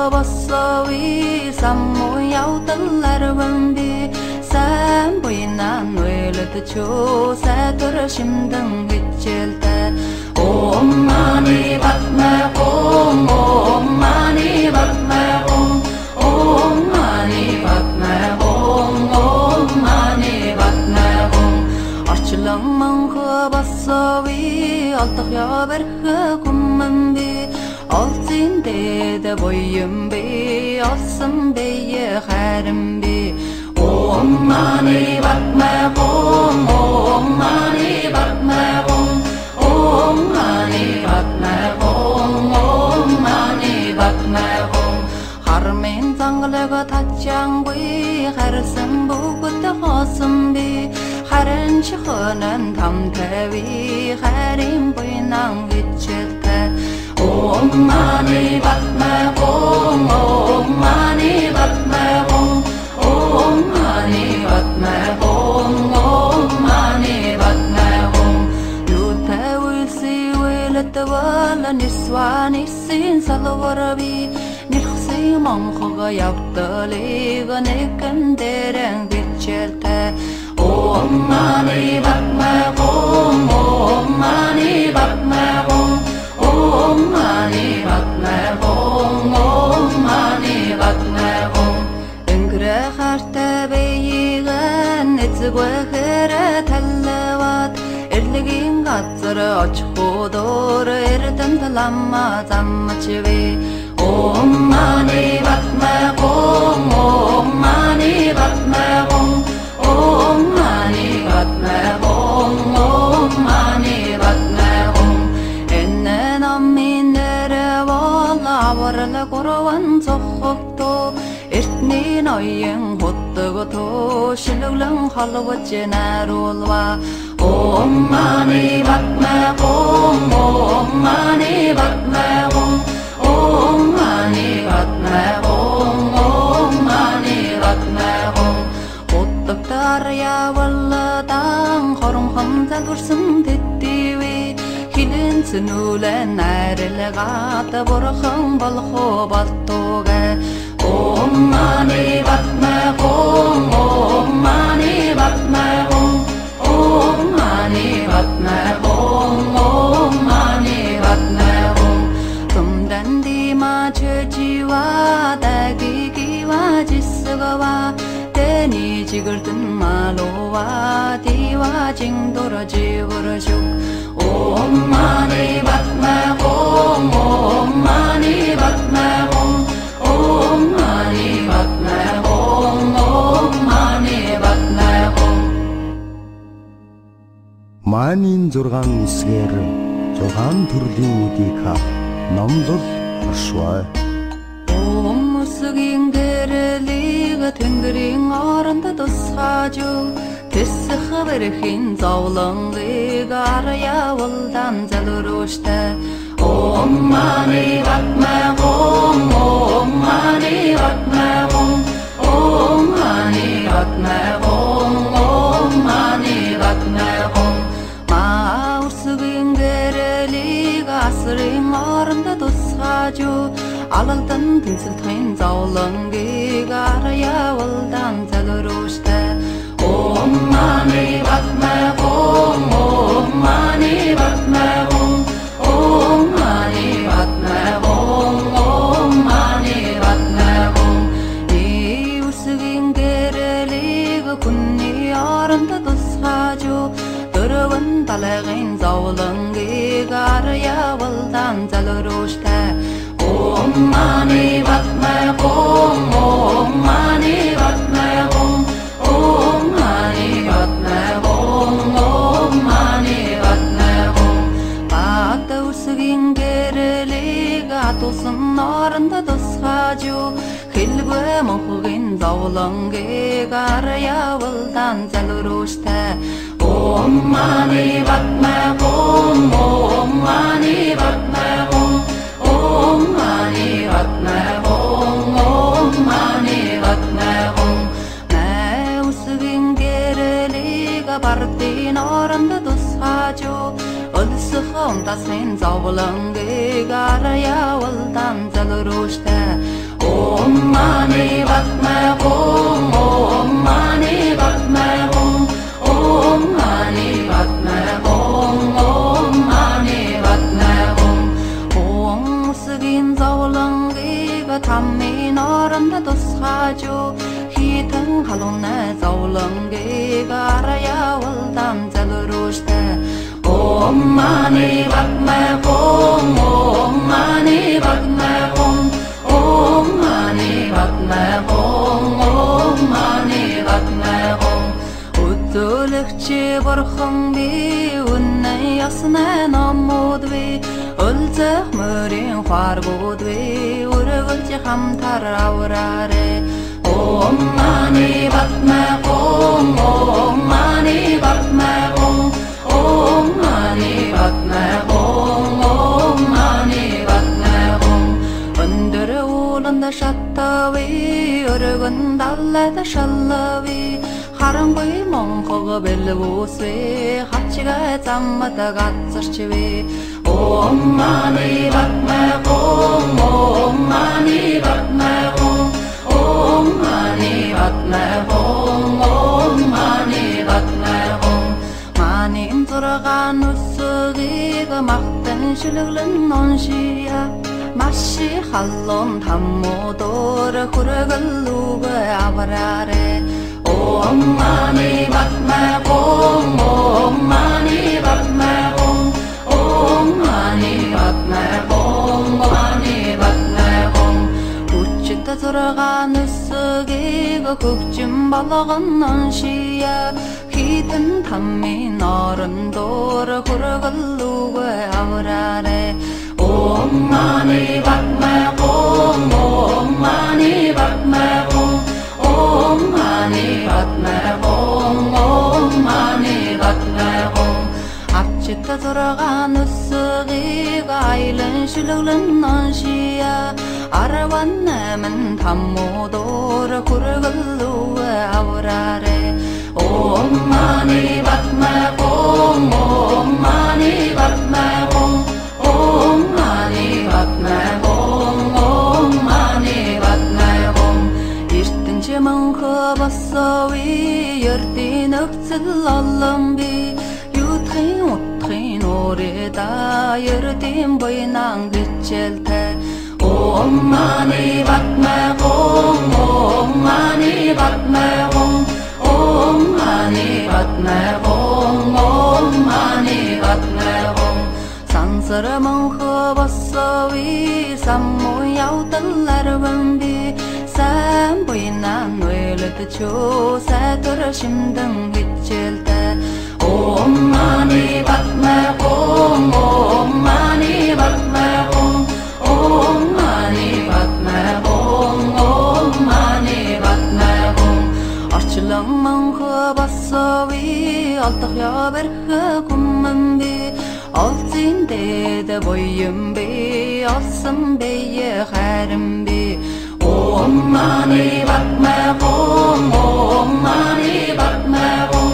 xıbassavi Sammu yaudıllarım bi Sen boyunan öylüdü ço Sətür şimdin gitçeldi Om mani padme hum Om mani padme hum Om mani padme hum Om mani padme hum Arçılımın xıbassavi Altıq ya berxı kummin bi Alsın dedi boyum bi, alsın beye xərim bi Om mani padme hum, om mani padme hum Om mani padme hum, om mani padme hum Xarmen zanglığı tatcan bi, xərsin bu gütte xasım bi Xərin çıxının tam təvi, xərim boynan gitçiltə Om mani padme hum, om mani padme hum Om mani padme hum, om mani padme hum Lute wilsi wilet wala niswani sin salwarabi Nilxsi manxıga yaptaliga nekenderen gitçelte Om mani padme hum, om mani padme hum Om mani padme hum, om mani padme hum Üngre xarte beyigen etzgwe xere tellevat Erligin gatsırı açxudur erden talamma zammaçvi Om mani padme hum, om mani padme hum Om mani padme hum, om mani padme hum Ennen amminere valla avarla koravan soxokto Ertnin ayın hottugutu Şiluglan halvacınar olva Om mani padme hum, om mani padme hum Om mani padme hum, om mani padme hum Hottuktar ya valladan Xorum xamza dursun tettivi Hilin sünülen nəriliğata Borxın balxu baltoga Om mani padme hum, om mani padme hum Om mani padme hum, om mani padme hum Tumdan dima çöciva Dagi giva jisgava Deni jigirtin malova Diva jingdora jigurashuk Om mani padme hum, om mani padme hum Om mani padme hum, om mani padme hum Манийн зургаан үсгээр зургаан төрлийн үдийг ха номлол оршвай Om үсгийн гэрэлийг тэнгэрийн оронд тусгаажу Тэсэх бэрхийн зовлонгыг арьявалдан залруштай Om mani padme hum, om mani padme hum Om mani padme hum, om mani padme hum Ma үсгийн гэрэлийг асрын оронд тусгаажу алалдан тэнцэлтхэн зовлонгийг араявалдан залууруштай Om Mani Padme Hum Om Mani Padme Hum Om Mani Padme Hum Om Mani Padme Hum И үсгийн гэрэлийг күнний оронд тусгаж дөрвөн талын зовлонгийг араявалдан залууруштай Om Mani Padme Hum Om Mani Padme Hum Om Mani Padme Hum Om Mani Padme Hum Багада үсгийн гэрэлийг атусан оронд тусгаж хэлбэ мөнхийн зовлонгийг араявалдан залууруштай Om Mani Padme Hum Om Mani Padme Hum Om Mani Padme Hum Om Mani Padme Hum Бардын оронд тусгаж өлсөх унтасын зовлонгийг араявалдан залууруштай Om Mani Padme Hum Om Mani Padme Hum Om Mani Padme Hum Om Mani Padme Hum Om үсгийн зовлонгийг таммын оронд тусгаж хитэн халуунай зовлонгийг араявалдан залууруштай Om Mani Padme Hum Om Mani Padme Hum Om Mani Padme Hum Om Mani Padme Hum Өдөөлөгчи бурхан би үнэн яснаа номууд би өлзөх мөрийн хааргууд би өргөлж хамтар авраарэ Om Mani Padme Hum Om Mani Padme Hum Om Mani Padme Hum Om Mani Padme Hum Өндөр ууланд шаттави өргөн даллад шаллави харангүй монхог бэлвүсвэ хачга заммад гацарчвэ Om Mani Padme Hum Om Mani Padme Hum Om Mani Padme Hum Om Mani Padme Hum Манин зургаан үсгийг махтан шүлэглэн оншия Маши халлон таммуудор хүргэлүүг авраарэ Om Mani Padme Hum Om Mani Padme Hum Om Mani Padme Hum Mani Padme Hum Үчигт зургаан үсгийг хөгжим болгон оншия хитэн таммын орондор хүргэлүүг авраарэ Om Mani Padme Hum Om Mani Padme Hum Om Mani Padme Hum Om Mani Padme Hum Ачта зургаан үсгийг айлан шүлэглэн оншия арван намын таммуудор хүргэлүүг авраарэ Om Mani Padme Hum Om Mani Padme Hum Om Mani Padme Hum Om Mani Padme Hum эртэнч мөнхө басови ердийн өвцөл олон би юутхын утхын уреда ердийн буйнан гिचэлтэй Om Mani Padme Hum Om Mani Padme Hum Om Mani Padme Hum Om Mani Padme Hum Сансар мөнхө басови саммуу явдал арван би сайн буйнан нүэлэд чөө сайтар шимдэн гिचэлтэй Om Mani Padme Hum Om Mani Padme Hum Om Mani Padme Hum Om Mani Padme Hum Орчлон мөнхө басови олдох явэрх гүмэн би олзын дэд буйм би олсон бие хайрам би Om Mani Padme Hum Om Mani Padme Hum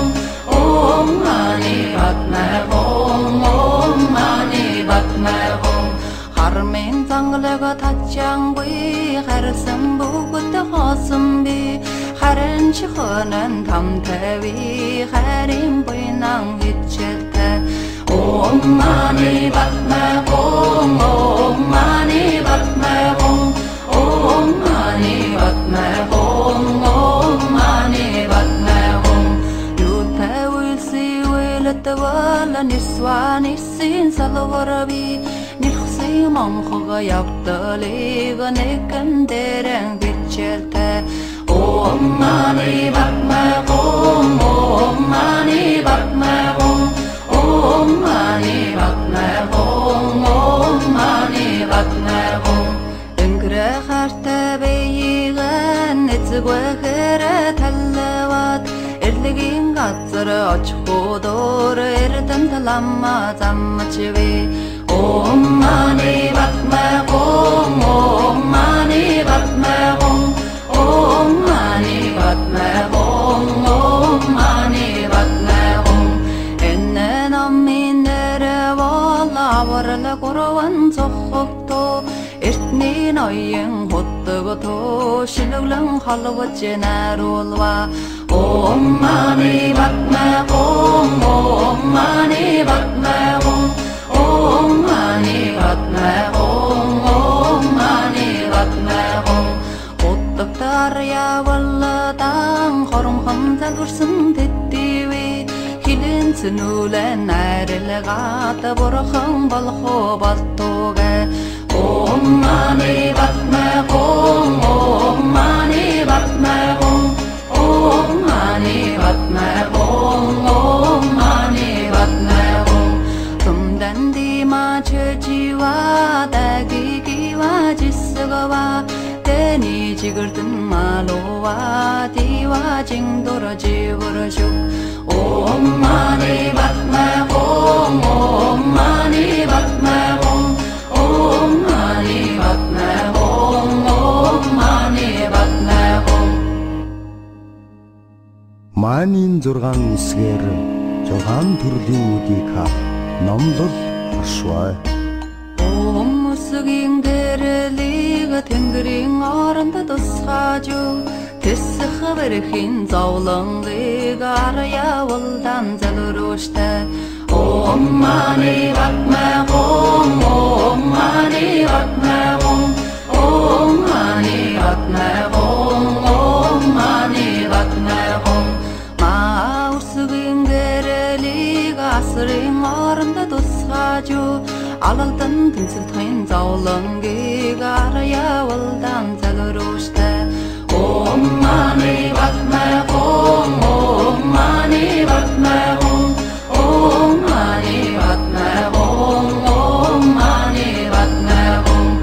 Om Mani Padme Hum Om Mani Padme Hum Хармын Mangalega Tachangwi, Harrison Book with the Hossumbi, Haran Chihonan Tamtavi, Harim Buinang Hitcheta. Oh, money, but my home, oh, money, but my home, oh, money, but my home, oh, money, but my home. You will see, will at the wall and this one is seen Salawarabi. Nixie Monhoga up the leg on a canter and bitchelta. Oh, money, but my home, oh, money, but my home. Oh, money, but my home, oh, money, but my home. Engre harta beyigan, it's a guagere talawat. Erligin gatsara ochhodor, erdan talama zammachivi. Oh, money, but my home, oh, money, but my home. Oh, money, but my home, oh, money, but my home. Warla Gorowan Zohto, Irtni Noying Hotogoto, Shilulang Hollow Generalwa. Oh, money, but my home, oh, money, but my home, oh, money, but my home, oh, money, but my home. Ottaria Walla Dang, Horum Hamza Gursun Titiwi. Hilin Sunulan Irelegata Boraham Balho Baltoga. Oh, money, but my home, oh, money, but my home, oh, money, but my home, oh, money, but my home. From Dandi Machajiwa, Dagigiwa, Jisagawa, Deni Jigurton Malowa, Diwa Jingdora Jivaraju. Oh, money, but my home, oh, money, but my home, oh, money, but my home, oh, money, but my home. Манийн зургаан үсгээр зургаан төрлийн үдийг ха номлол оршвай. Oh, musugin gereliga tengring oranda dosaju. Tisse haberhin zaulang ligaraya waldan zalurushta. Oh, money, but my home, oh, money, but my home, oh, money, but my home, oh, money, but my home. Ma usugin gereliga asring oranda dosaju. Alaldan tinsil thain zaulang ligaraya waldan zalurushta. Oh, money, but my home, oh, money, but my home, oh, money, but my home, oh, money, but my home.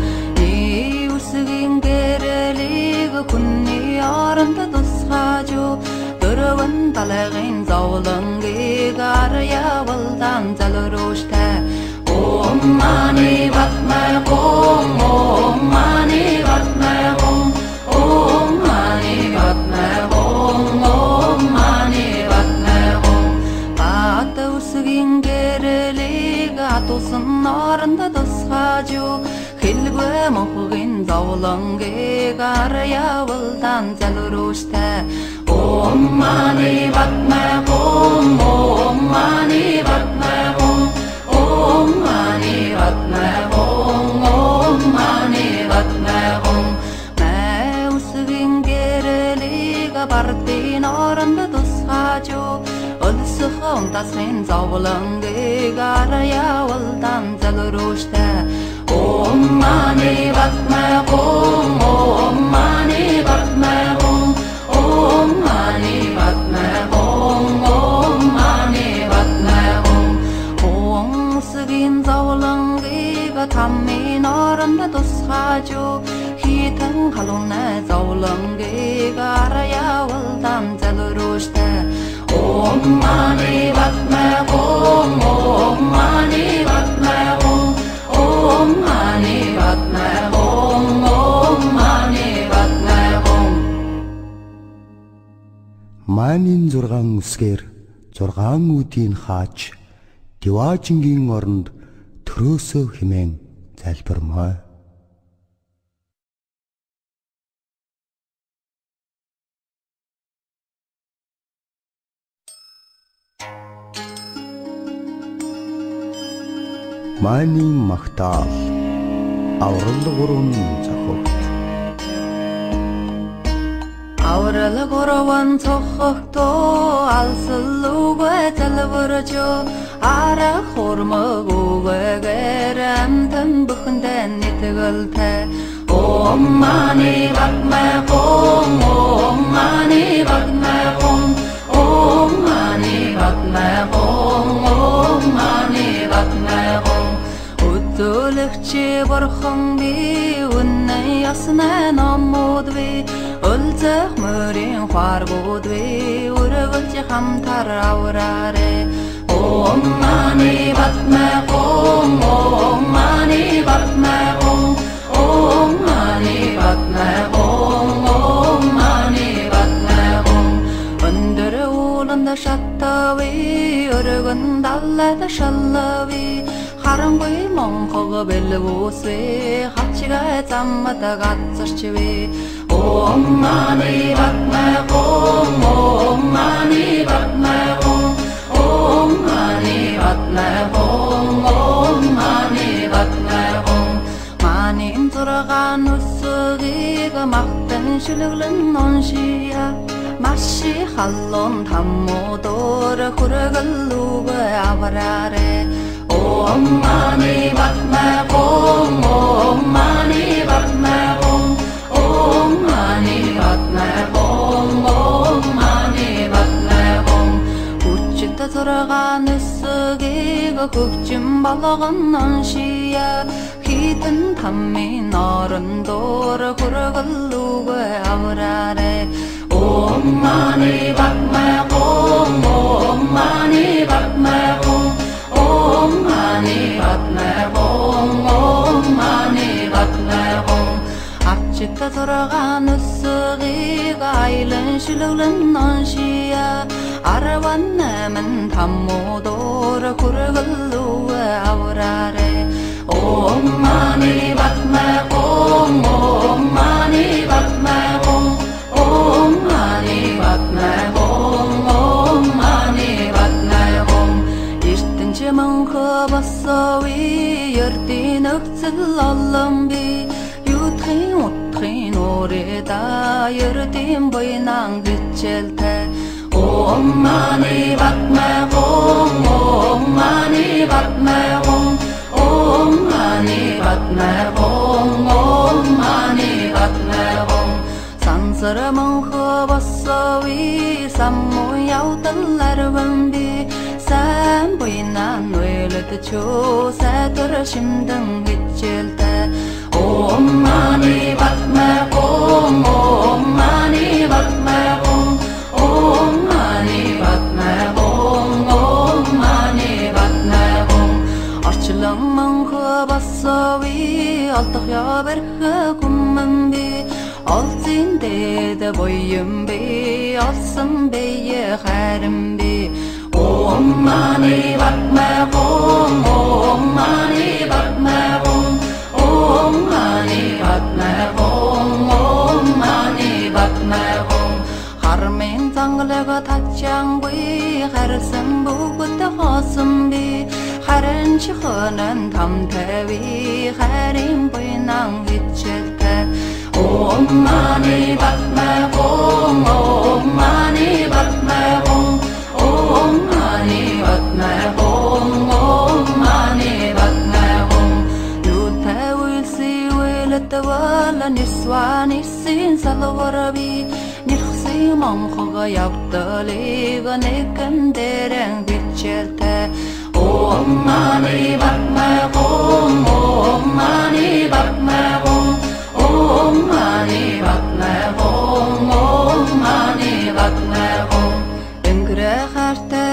Ni usugin gereliga kunni aranda dosaju. Durawan talagin zaulang ligaraya waldan zalurushta. Oh, money, but my home, oh, money, but my home, oh, money, but my home, oh, money, but my home. Bata usugin gereliga tosun aranda dosaju. Hilgwe mohugin zaulang ligaraya waldan zalurushta. Oh, money, but my home, oh, money, but my home. Oh, money, but my home, oh, money, but my home. Ma usugin gereliga partin oranda dosaju. Ulsuhum tasmin zaulang ligaraya waldan zalurushta. Oh, money, but my home, oh, money, but my home, oh, money, but my home, oh, money, but my home. Musugin zaulang liga tammin oranda dosaju. Hitang haluna zaulang ligaraya waldan zalurushta. Oh, money, but my home, oh, money, but my home, oh, money, but my home, oh, money, but my home. Манийн зургаан үсгээр зургаан үдийг хааж Диваажингийн оронд төрөөсөө хэмээн залбирмаа. Мааны магтаал аврал гурван зохиогт. Аврал гурван зохиогтоо алсалуугаа залбирч ара хурмагуугаар амтан бүхэндээ нэтгэлтэй. Om mani padme hum, om mani padme hum, om mani padme hum, om mani padme hum. Өдөөлөгчи бурхан би үнэн ясна номууд би өлзөх мөрийн хааргууд би өргөлж хамтар авраарэ. Om mani padme hum, om mani padme hum, om mani padme hum, om mani padme hum. Өндөр ууланда шаттави өргөн даллада шаллави харангүй монхог бэлвүүсвэ хачига заммата гацарчвэ. Om mani padme hum, om mani padme hum, om mani padme hum, om mani padme hum. Манин зургаан үсгийг махтан шүлэглэн оншия маши халлон таммуудор хүргэлүүг авраарэ. Om mani padme hum, om mani padme hum, om mani padme hum, om mani padme hum. Хүчтэй зургаан үсгийг хөгжим болгон оншия хитэн таммын орондоор хүргэлүүг авраарэ. Om mani padme hum, om mani padme hum, om mani padme hum, om mani padme hum. Ачта зургаан үсгийг айлан шүлэглэн оншия арван намын таммуудоор хүргэлүүг авраарэ. Om mani padme hum, om mani padme hum, om mani padme hum, om mani padme hum. Эртэнч мөнхө басови ердийн өвцөл олон би юутхын утхын урэда ердийн буйнан гिचэлтэй. Om mani padme hum, om mani padme hum, om mani padme hum, om mani padme hum. Сансар мөнхө басови самму явдаларван би сайн буйнан нүэлэдчөө сайтар шимдэн гिचэлтэй. Om mani padme hum, om mani padme hum, om mani padme hum, om mani padme hum. Орчлон мөнхө басови олдох яварх гүмэн би олзин дэд буйм би олсон бие харин би. Om mani padme hum, om mani padme hum, om mani padme hum, om mani padme hum. Хармын зангалага тачангуй харсан бүгд хоосон би харин чихонан тамтави харин буйнан гिचэлтэй. Om mani padme hum, om mani padme hum, om mani padme hum, om mani padme hum. Юутай үйлси үйлэтвала нисвани син салварби нэрхси монхога явдалыг нэгэн дээрэн гिचэлтэй. Om mani padme hum, om mani padme hum, om mani padme hum, om mani padme hum. Энгэрэ хартай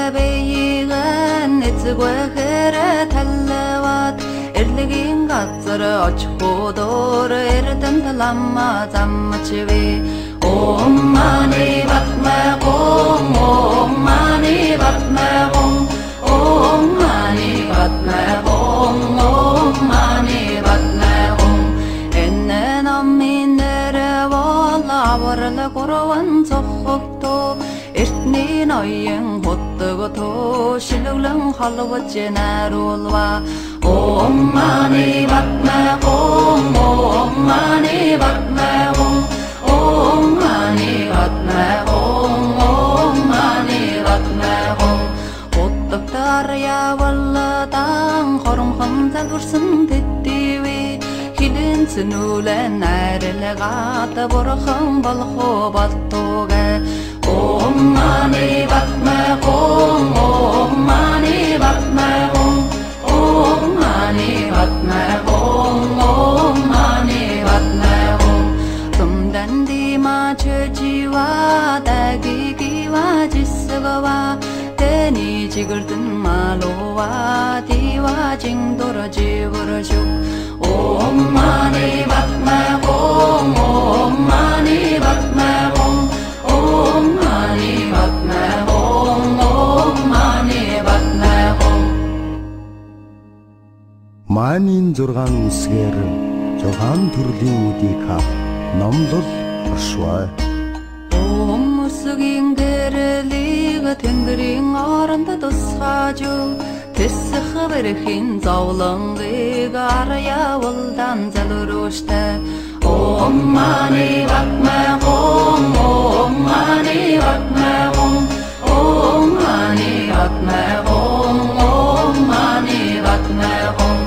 бэйгэн эцэгвэхэр таллават эрлэгийн газар очихуудоор эрдэн таламма заммачви. Om mani padme hum, om mani padme hum, om mani padme hum, om mani padme hum. Энэн амминэрэ вала аврал гурван зохогто эртний ноён хуттагото шилглэн холбож наруулва Om Mani Padme Hum Om Mani Padme Hum Om Mani Padme Hum Om Mani Padme Hum Uttagtarya Vallatang Horum Hamzal Vursun Tittivi Hilin Sinulen Arilagata Burkham Balho Battoga Om Mani Padme Hum Om Mani Padme Hum Om Mani Padme Hum Om Mani Padme Hum Tumdan di ma chöjiwa dagi giwa jisgawa Teni jigurdan malowa diwa jingdora jiguraju Om Mani Padme Hum Om Mani Padme Hum Om Mani Padme Hum Om Mani Padme Hum Маанийн зургаан үсгээр зургаан төрлийн үдийг хав номлол оршваа. Om үсгийн гэрлийг тэнгэрийн оронд тусгаажуу тэсэх бэрхийн зовлонгийг арьяавалдан залрууштай. Om Mani Padme Hum Om Mani Padme Hum Om Mani Padme Hum Om Mani Padme Hum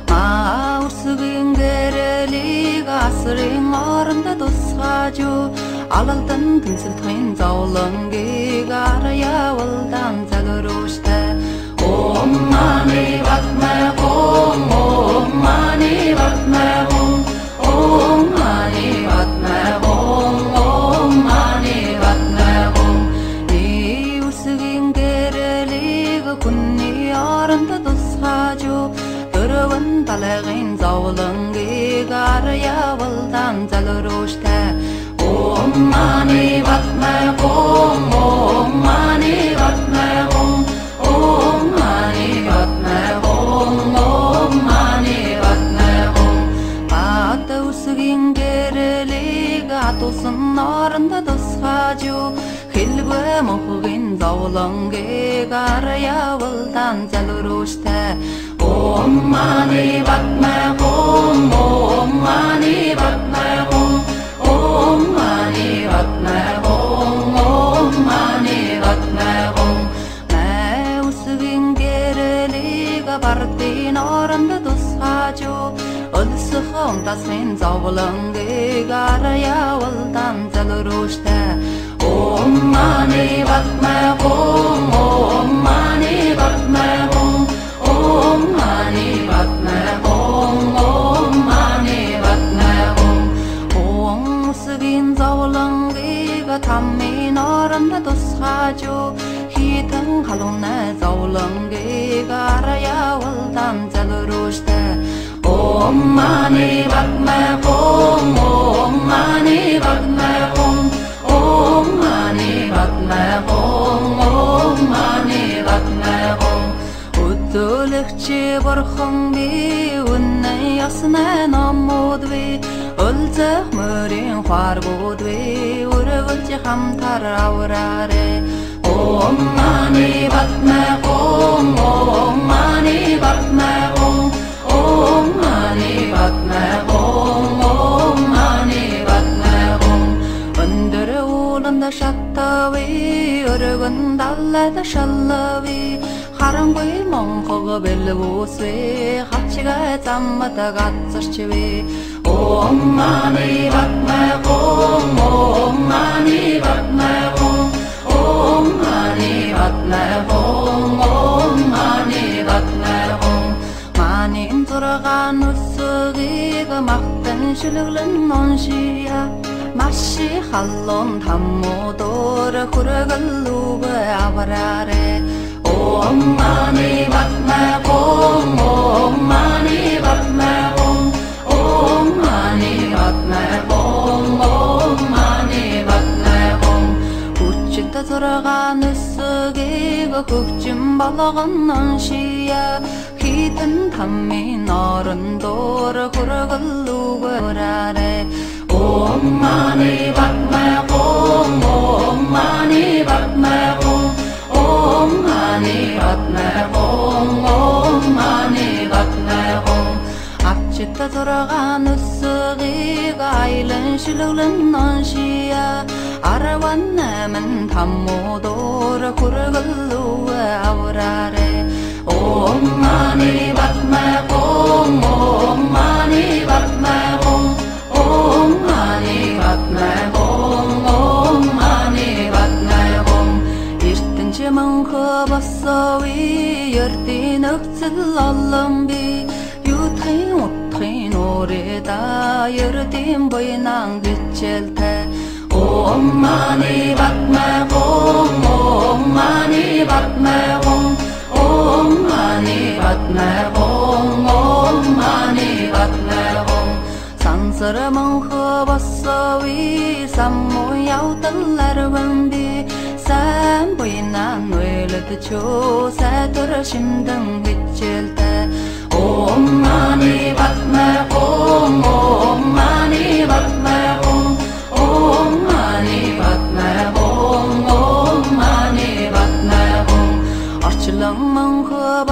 Asring oranda dusgaju alaldan tinsilthin zawlangi garya waldan zagrushta Om Mani Padme Hum Om Mani Padme Hum Om Mani Padme Hum Om Mani Padme Hum Ni usgin gerelig kunni oranda dusgaju Dörvün talagin zawlangi garya waldan zalrushta Om Mani Padme Hum Om Mani Padme Hum Om Mani Padme Hum Om Mani Padme Hum Ata usgin gerelig atusun oranda dusgaju Hilgwe muhgin zawlangi garya waldan zalrushta Om Mani Padme Hum Om Mani Padme Hum Om Mani Padme Hum Om Mani Padme Hum Mä usgin gerelig bardin oranda dusgaju Ölsükhum tasmin zawlangi garya waldan zalrushta Om Mani Padme Hum Om Mani Padme Hum Om Mani Padme Hum Om Mani Padme Hum Om usgin zawlangi tammin oranda dusgaju hitang haluna zawlangi garya waldan zalrushta Om Mani Padme Hum Om Mani Padme Hum Om Mani Padme Hum Om Mani Padme Hum Utulukchi burkhun bi unne yasna namudvi Ulzah murin kharbudvi urvulchi hamtar aurare Om Mani Padme Hum Om Mani Padme Hum Om Mani Padme Hum Om Mani Padme Hum Under ulanda shattavi urgun dallada shallavi Харангуй монхого белвусве хачига заммата гацарчве Om Mani Padme Hum Om Mani Padme Hum Om Mani Padme Hum Om Mani Padme Hum Manin zurgan usgiga maqtan shilglan nonshiya Mashi khallon thammodor khurgalluga avarare Om Mani Padme Hum Om Mani Padme Hum Om Mani Padme Hum Om Mani Padme Hum Uchita zurgan usgiga hukjim balagın anshiya Hitin tammin orundor khurgalluga avarare Om Mani Padme Hum Om Mani Padme ışıkta durağan ıssıgıga aylın şülüglün onşiya Aravan nemin tammudora kurgullu avrare Om mani batma om Om mani batma om Om mani batma om Om mani batma om Irtince mınkhı bassavi Yırtin öksül allım bi Yuthin uthin orida Yırtin boynan güçelte Om mani batma om Om mani batma om Om mani batma om Om mani batma om Sansara mınkhı bassavi Sammu yavdallar vambi Sam boynan öyledi ço Sadır şimdin güçelte Om mani batma om Om mani batma om Om mani batma om Om mani batma om Arçılım mınkhı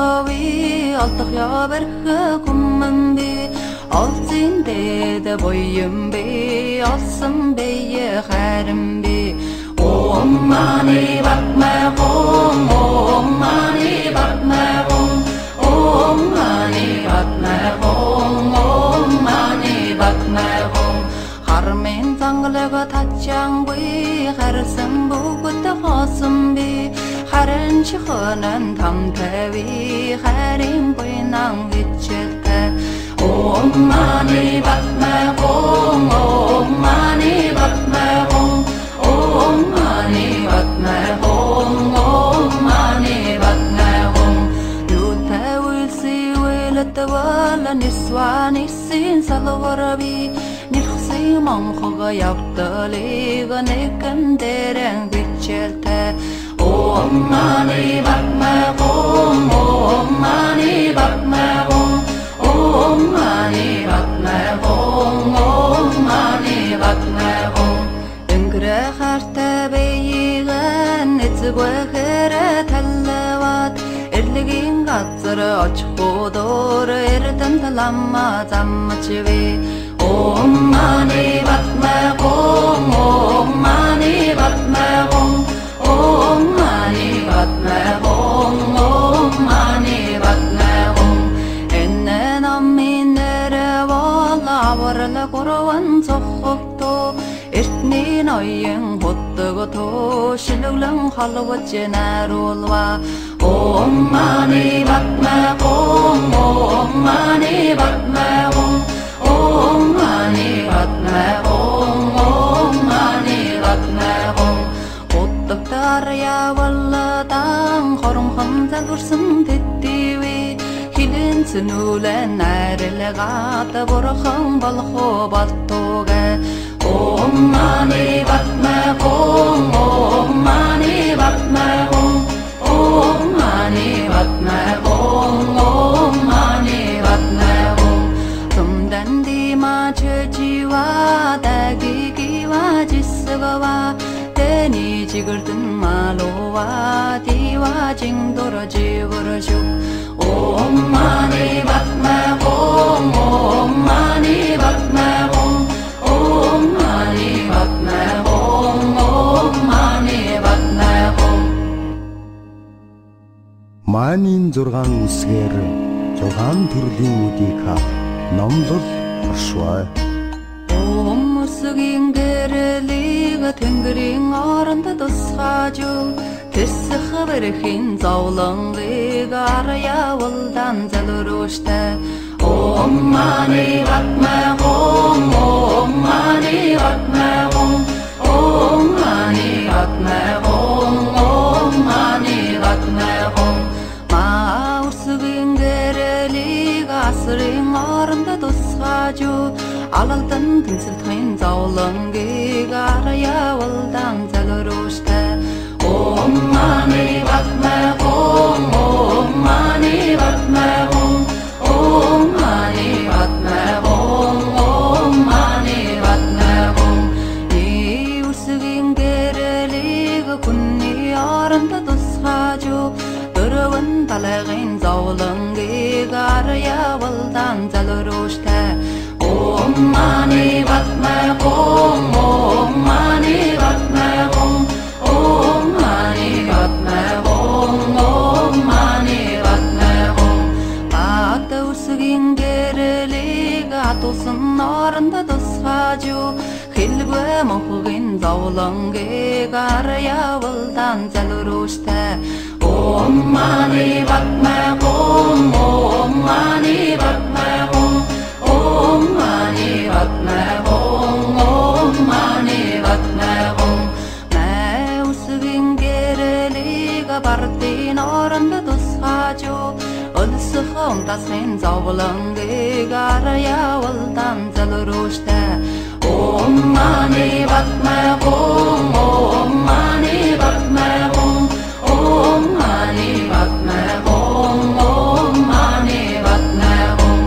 bassavi Altıq ya berkhı kumman bi Alzin dede boyum bi Alsın beye kharim bi Om mani batma om Om mani batma om Om mani batma om Om mani batma om Harmen zanglaga tatchang bi Kharsın bugutta khasım bi Kharin çıkınan tam tevi Kharim boynan güçelte Om mani batma om Om mani batma om Om mani batma om Om mani batma om Yuta wilsi wilat wala niswa nisin salwarabi Nilxsi mankhıga yaptaliga nekan deren güçelte Om mani batma om Om mani batma om Om mani batma om Om mani batma om Üngre harta beyigen Etzgwe khere tallavat Erligin gatsırı açık odur Erden talamma zammaçıvi Om mani batma om Om mani batma om Om mani batma om Om mani batma om Ennen amminere valla Avarla kuravan sokhukto Ertnin ayın hottugu to Şiluglan halvatçı narulva Om mani batma om Om mani batma om Om mani batma om Om mani batma om Hottuktar ya valladan Khorum khamzal vursun tittivi Hilin sunulen naril gata Burkham balkho baltoga Om mani batma om Om mani batma om Om mani batma om Om mani batma om Tumdan dima çöçiva Dagi giva jisgava Teni jigırdın malova Diva jingdora jigurashuk Om mani batma om Om mani batma om Om mani batma om Om mani batma om Манийн зургаан үсгээр зургаан төрлийн үдийг хав номлол оршвай Om musugin gereliga Тэнгэрийн оронд тусгаажу Тэс хабэрхийн зовлонлига Араяавалдан залруштай Om mani batma om Om mani batma om Om mani batma om Om mani batma om Ma ursugin gereliga Asırın orunda tусгаажу Alaldan tınsiltgın zovlongiga Arayaavалдан залруштай Om mani batma om Om mani batma om Om mani batma om Om mani batma om Ni ursugin gereliga Kunni orunda tусгаажу Dörvün talagın zovlongiga garya valdan zalroshta Om mani padme hum Om mani padme hum Om mani padme hum Om mani padme hum Ata usgin gerelig atosun narında dosaju Hilbe mohgin zavlange garya valdan zalroshta Om mani padme hum Om mani padme hum Om mani padme hum Om mani padme hum Ma usgin gerelig bartin aranda dosaju Ölsükhum tasmin zavlange garya valdan zalroshta Om mani padme hum Om mani padme hum Om mani padme hum Om mani padme hum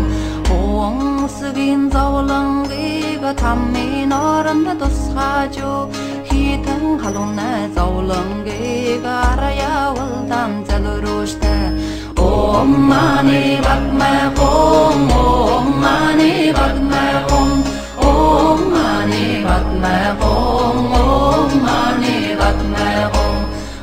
Om usgin zavlange tammin aranda dosaju Hitan haluna zavlange garya valdan zalroshta Om mani padme hum Om mani padme hum Om mani padme hum Om mani padme hum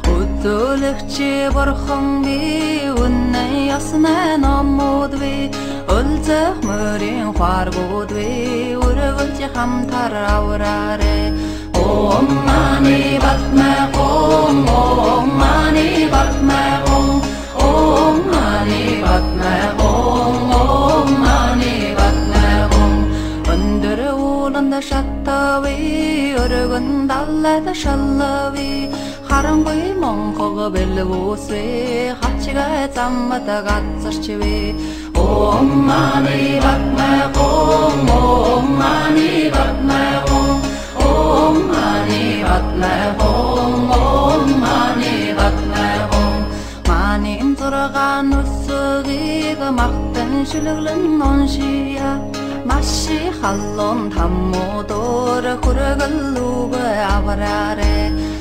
Utulukchi barkham bi unna yasna namud bi Ulzah murin khargud bi urgulchi hamtar aurare Om mani padme hum Om mani padme hum Om mani padme hum Om mani padme hum Under ulanda shattavi urgun dallada shallavi Harangui monkhog belvose hachiga zammata gatsarchivi Om mani padme hum Om mani padme hum Om mani padme hum Om mani padme hum Manin zurgan usgiga maqtan shuluglan onshia Mashi khallon thammodor kurgalluga avarare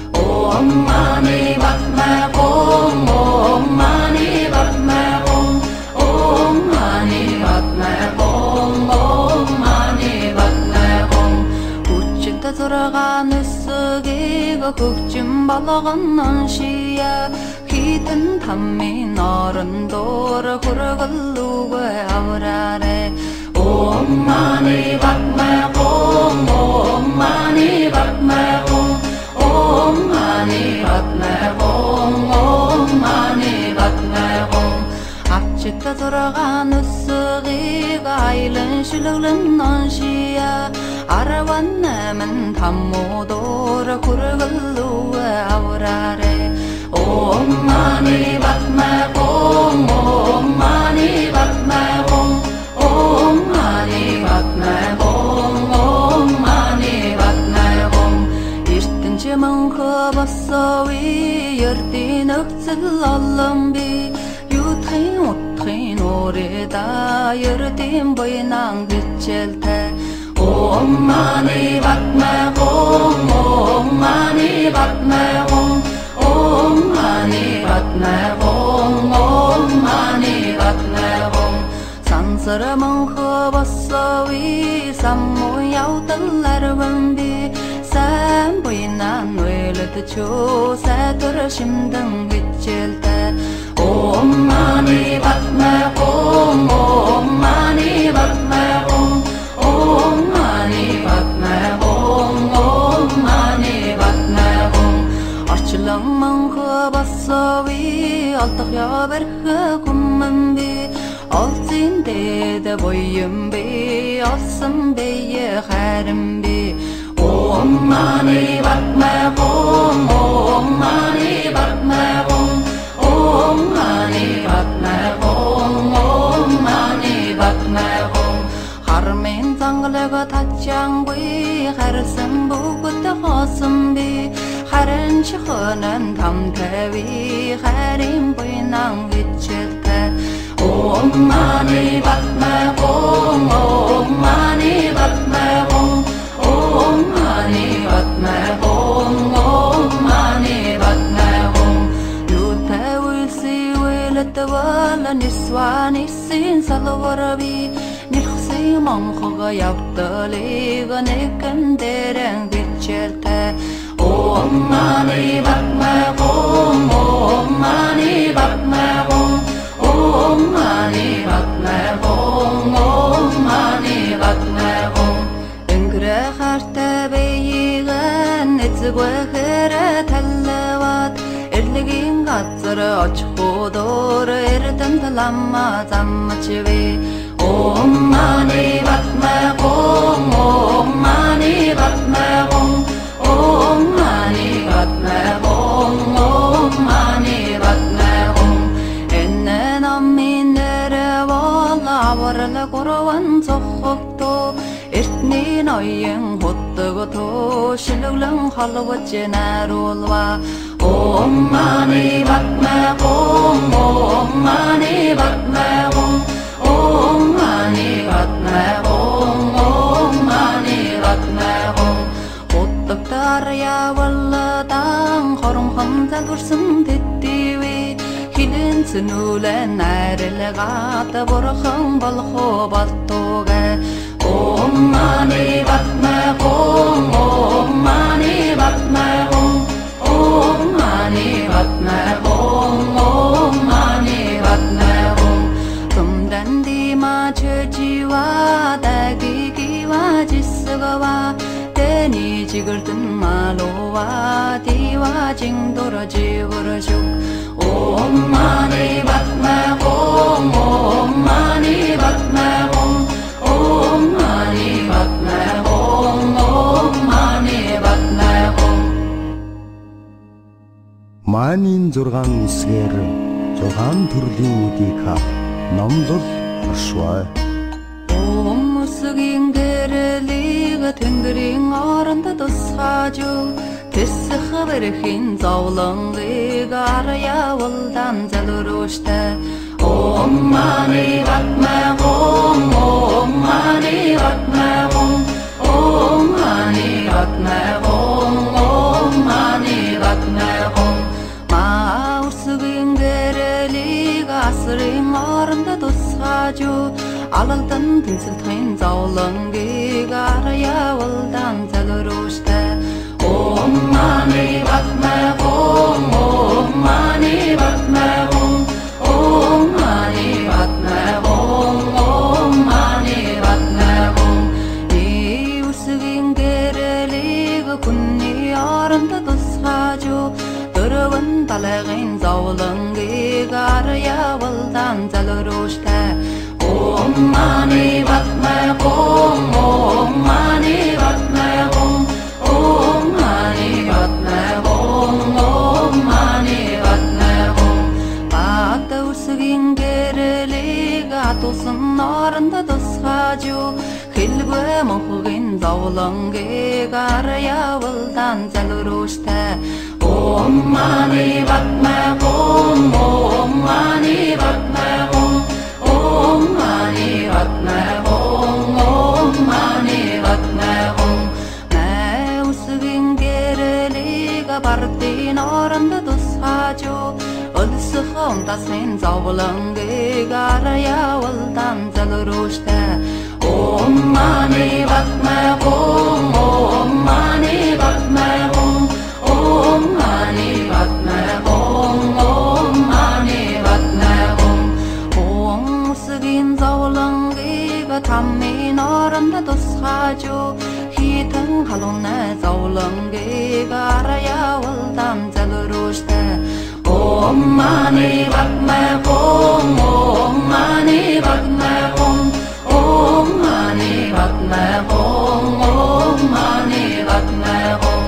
Om mani padme hum Om mani padme hum Om mani padme hum Om mani padme hum Uchinta zurgan usgiga kukchim balagın onshia Hitin tammin arındor kurgalluga avrare Om mani padme hum Om mani padme hum Om mani padme hum Om mani padme hum Achita zurgan usgiga aylin shuluglan onshia Aravanna min tammodor kurgalluga avrare Om mani padme hum Om mani padme hum Om mani padme hum Om mani padme hum Irtinchi mankhı bassavi Yırtin öksil allambi Yuthin uthin orida Yırtin boynan gitchelte Om mani padme hum Om mani padme hum Om mani padme hum Om mani padme hum Sansara mankhı bassavi Sammu yavdallar vambi Sen boynan öyledi ço Satur şimdin gitchelte Om mani padme hum Om mani padme hum Om mani padme hum Om mani padme hum Archilan mankhı bassavi Altaq ya berkı kumman bi Altin dede boyum bi Alsın beye kharim bi Om mani padme hum Om mani padme hum Om mani padme hum Om mani padme hum Harmen zanglaga tachangui Kharsan bugutta khasım bi Kharan chikhanan tham tavi Kharim boynan gitchelte Om mani padme hum Om mani padme hum Om mani padme hum Om mani padme hum Yuta wilsi wilata wala niswani sin salawarabi nilxsi manxoga yaptaliga nekanderang bitchelta om mani bakma om om mani bakma om om mani bakma om om mani bakma om engre harta beyigan etzgwa khara tallawat erligin gatsar ochhodor erdan lamma zammachwe om mani bakma om om mani bakma om om mani bakma om om mani bakma om ennen amminere walla warla korwan zokhto ertni noyen hotgo to shiluglan halwatje narulwa om mani bakma om om mani bakma om om mani bakma om om mani bakma om hottar ya walla tang khorum khamza dursun tettiwi hilin sunulen narelgat borkham balkho baltoga om mani bakma om om mani bakma om om mani bakma om om mani bakma om tumdan di ma chjiwa dagi giwa jisgawa teni jigurtun malowa diwa jingdora jivorju om mani bakma om om mani bakma om om mani bakma om om mani bakma om Маанийн зургаан үсгээр зургаан төрлийн үдийг ха номлол оршвай. om usgin gerelig тэнгэрийн оронд тусгаажу тэс хавэрхийн зовлонгийг арьявалдан залрушта om mani bakma om om mani bakma om om mani bakma om om mani bakma om ma usgin gerelig asрын оронд тусгаажу алалдан тэнцэлтхэн зовлонгийг арьявалдан залрушта om mani bakma om om mani bakma om om mani bakma om om mani bakma om di usgin gerelig kunni оронд тусгаажу дөрвөн талагын зовлонгийг арьявалдан залрушта om mani bakma om om mani bakma om om mani bakma om om mani bakma om bata usgin gerelig atusun оронд тусгаажу хэлбэ мохгин зовлонгийг арьявалдан залрушта om mani bakma om om mani bakma om om mani bakma om om mani bakma om ma usgin gerelig bardin оронд тусгаажу өлсөхөн тасын зовлонгийг арьявалдан залрушта om mani bakma om om mani bakma om om mani bakma om om mani bakma om om usgin zovlonгийг таммин оронд тусгаажу хитэн халуунаа зовлонгийг арьявалдан залрушта om mani bakma om om mani bakma om om mani bakma om om mani bakma om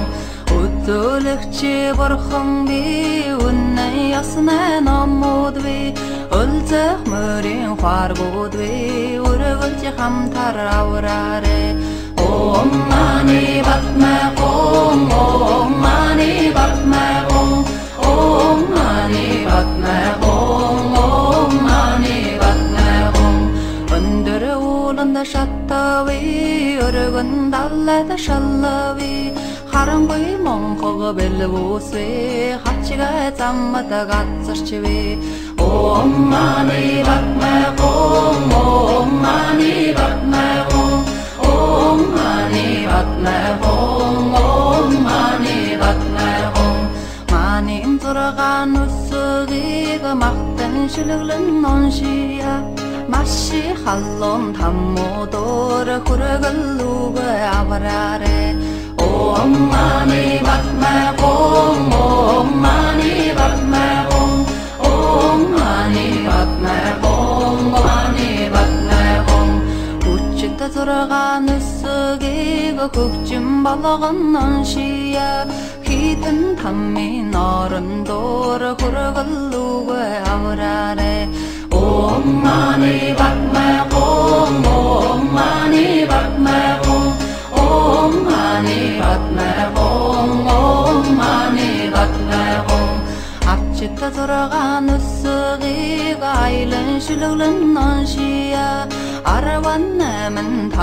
Өтөлөгчи борхон би үнэн ясна номууд би өлзөх мөрийн харгууд би өргөлж хамтар авраарэ om mani bakma om om mani bakma om om mani bakma om om mani bakma om өндөр ууланд шаттави өргөн даллад шаллави харангүй монхог бэлвүсвэ хачга заммата гацарчвэ Om Mani Padme Hum, Om Mani Padme Hum, Om Mani Padme Hum, Om Mani Padme Hum. Manin turgan usugiga mahtan shilglan nonshiya, mashi hallon thammodor hurgalluga avarare. Om Mani Padme Hum, Om Mani Padme Hum, Om Mani Padme Hum, Om Mani Padme Hum. Uçikta turgan usugiga көкчүм балаган шия, хитин тамми нарындор хургаллуга авраре. Om Mani Padme Hum, Om Mani Padme Hum, Om Mani Padme Hum, Om Mani Padme Hum. 앞집다 돌아간 우스기가 아일은 실룩는 넌시야, 알아왔나면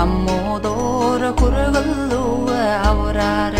담모도를 구르글루에 아우라래.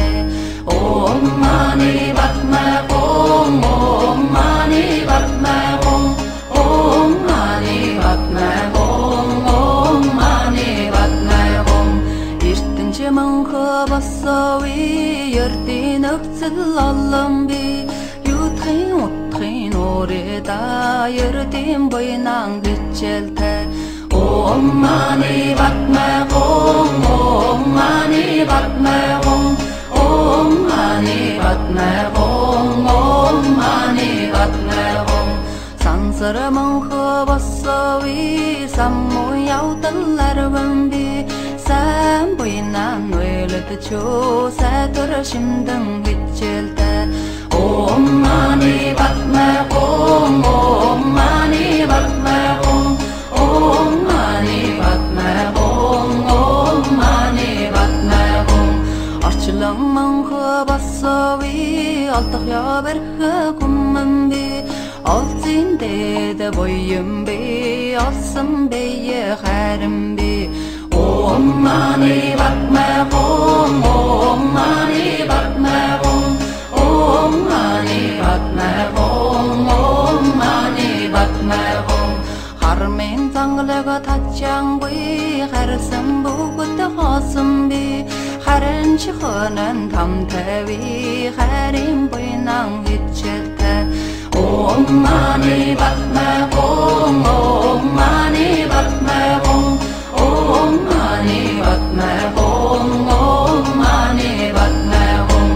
Om Mani Padme Hum, Om Mani Padme Hum, Om Mani Padme Hum, Om Mani Padme Hum. Иртэнче мөнхө бассави ердин өксөл алламби, ютхин утхин ореда ердин бойнан гичэлтэ. Om Mani Padme Hum, Om Mani Padme Hum, Om Mani Padme Hum, Om Mani Padme Hum. Sansara mönhö bassavi sammo yaudallar vambi, sen boynan öyledi ço sätör şimdin gitçeltä. Om Mani Padme Hum, Om Mani Padme Hum, Om Mani Padme Hum, Om Mani Padme Hum. Arçılan mönhö bassavi altıq ya berhö kummanbi, altın dede boyum be, alsın beye xərim be. Om Mani Padme Hum, Om Mani Padme Hum, Om Mani Padme Hum, Om Mani Padme Hum. Harmen zanglaga tatjangbi, xərsim bugut xasım be, xərin çıxınan tam təvi, xərim boynan gitçəltə. Om Mani Padme Hum, Om Mani Padme Hum, Om Mani Padme Hum, Om Mani Padme Hum.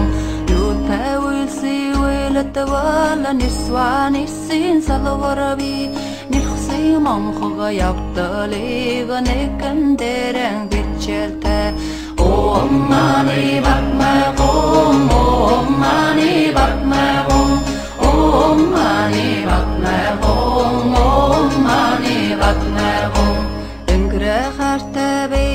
Yutawilsi wilatawala niswani sin salwarabi, nilxsi manxuga yaptaliga nekanderen gitçelta. Om Mani Padme Hum, Om Mani Padme Hum, Om Mani Padme Hum, Om Mani Padme Hum. Öngre xarta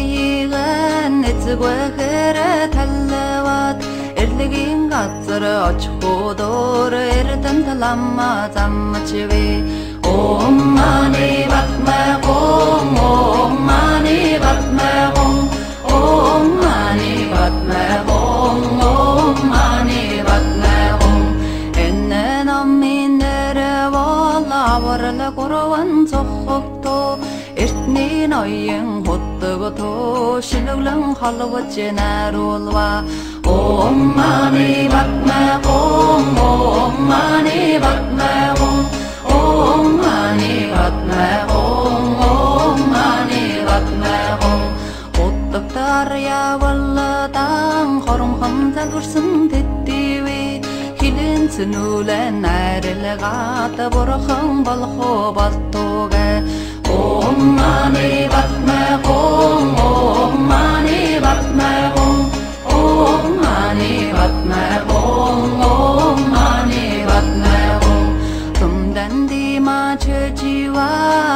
beyigan etzgwe xere tallawat, erligin gatsara açxodur erden talamma zammachivi. Om Mani Padme Hum, Om Mani Padme Hum, Om Mani Padme Hum, Om Mani Padme Hum. Ennen amminere valla varla korvan soxokto, ertnin ayın hottugoto shiluglan halwatjenar olva. Om Mani Padme Hum, Om Mani Padme Hum, Om Mani Padme Hum, Om Mani Padme Hum. Ottuktar ya valladan xorum xamzal vursun tettivi, hilin sunulen ayrılgata borxan balxo baltoga. Om Mani Padme Hum, Om Mani Padme Hum, Om Mani Padme Hum, Om Mani Padme Hum. Tumdan dima chöjiwa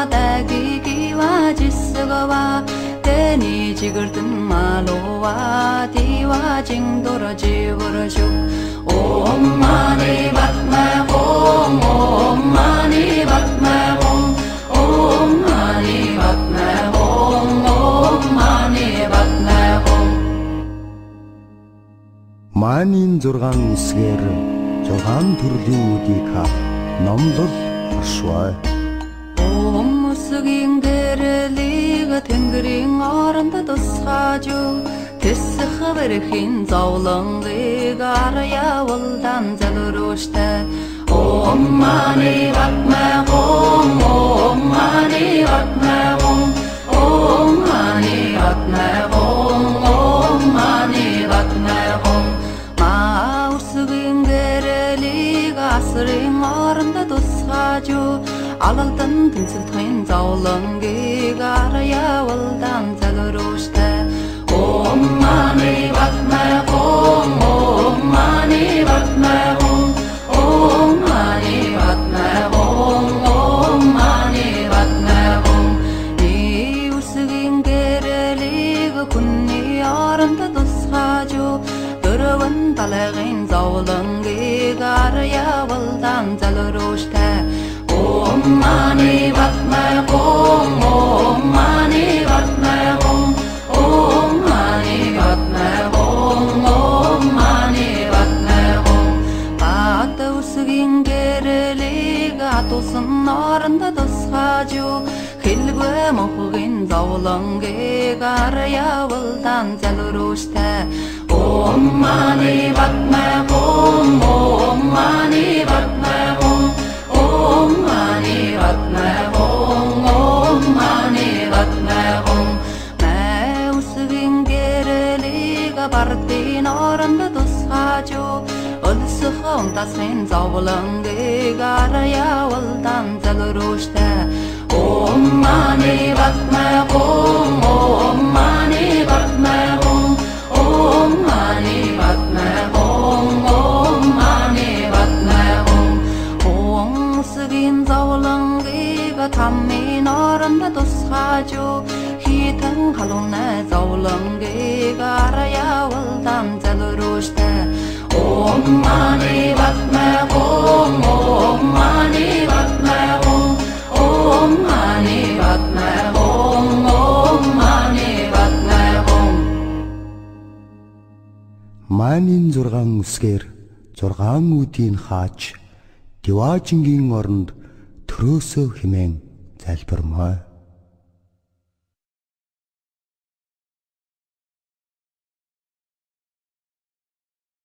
dagigiwa jisgawa, teni jigirtin malowa diwa jingdora jigurashu. Om Mani Padme Hum, Om Mani Padme Hum, Om Mani Padme Hum, Om Mani Padme Hum. Манийн зургаан үсгээр зургаан төрлийн үдийг ха номлол оршвай. тэнгэрийн оронд тусгаж тэсэх бэрхийн зовлонгыг ара явуулдан залрууштай Om mani padme om Om mani padme om Om mani padme om Om mani padme om Ma usugin gerelig asrın orunda tусгaju Алалдан тэнцэлтхэн зовлонгийг ара явуулдан залрууштай Om mani padme om Om mani padme om Om mani padme om Om mani padme om И үсгийн гэрэлийг күнний оронд тусгaju дөрвөн талын зовлонгийг ара явуулдан залрууштай Om mani padme om Om mani padme om Om mani padme om Om mani padme om Бат үсгийн гэрэлийг атусан оронд тусгaju хэлгүй мохгийн зовлонгийг ара явуулдан залрууштай Om mani padme om Om mani padme om Om mani padme om Om mani padme om Мэ үсгийн гэрэлийг бардын оронд тусгaju өлсөх унтасын зовлонгийг ара явуулдан залрууштай Om mani padme om Om mani padme om Om mani padme om Om mani padme om Om үсгийн зовлонгыг таммын оронд тусгaju хитэн халуунай зовлонгийг ара явуулдан залрууштай Om mani padme om Om mani padme om Om mani padme om Om mani padme om Манийн зургаан үсгээр зургаан үүдийг хааж Диваажингийн оронд төрөөсөө хэмээн залбирмаа.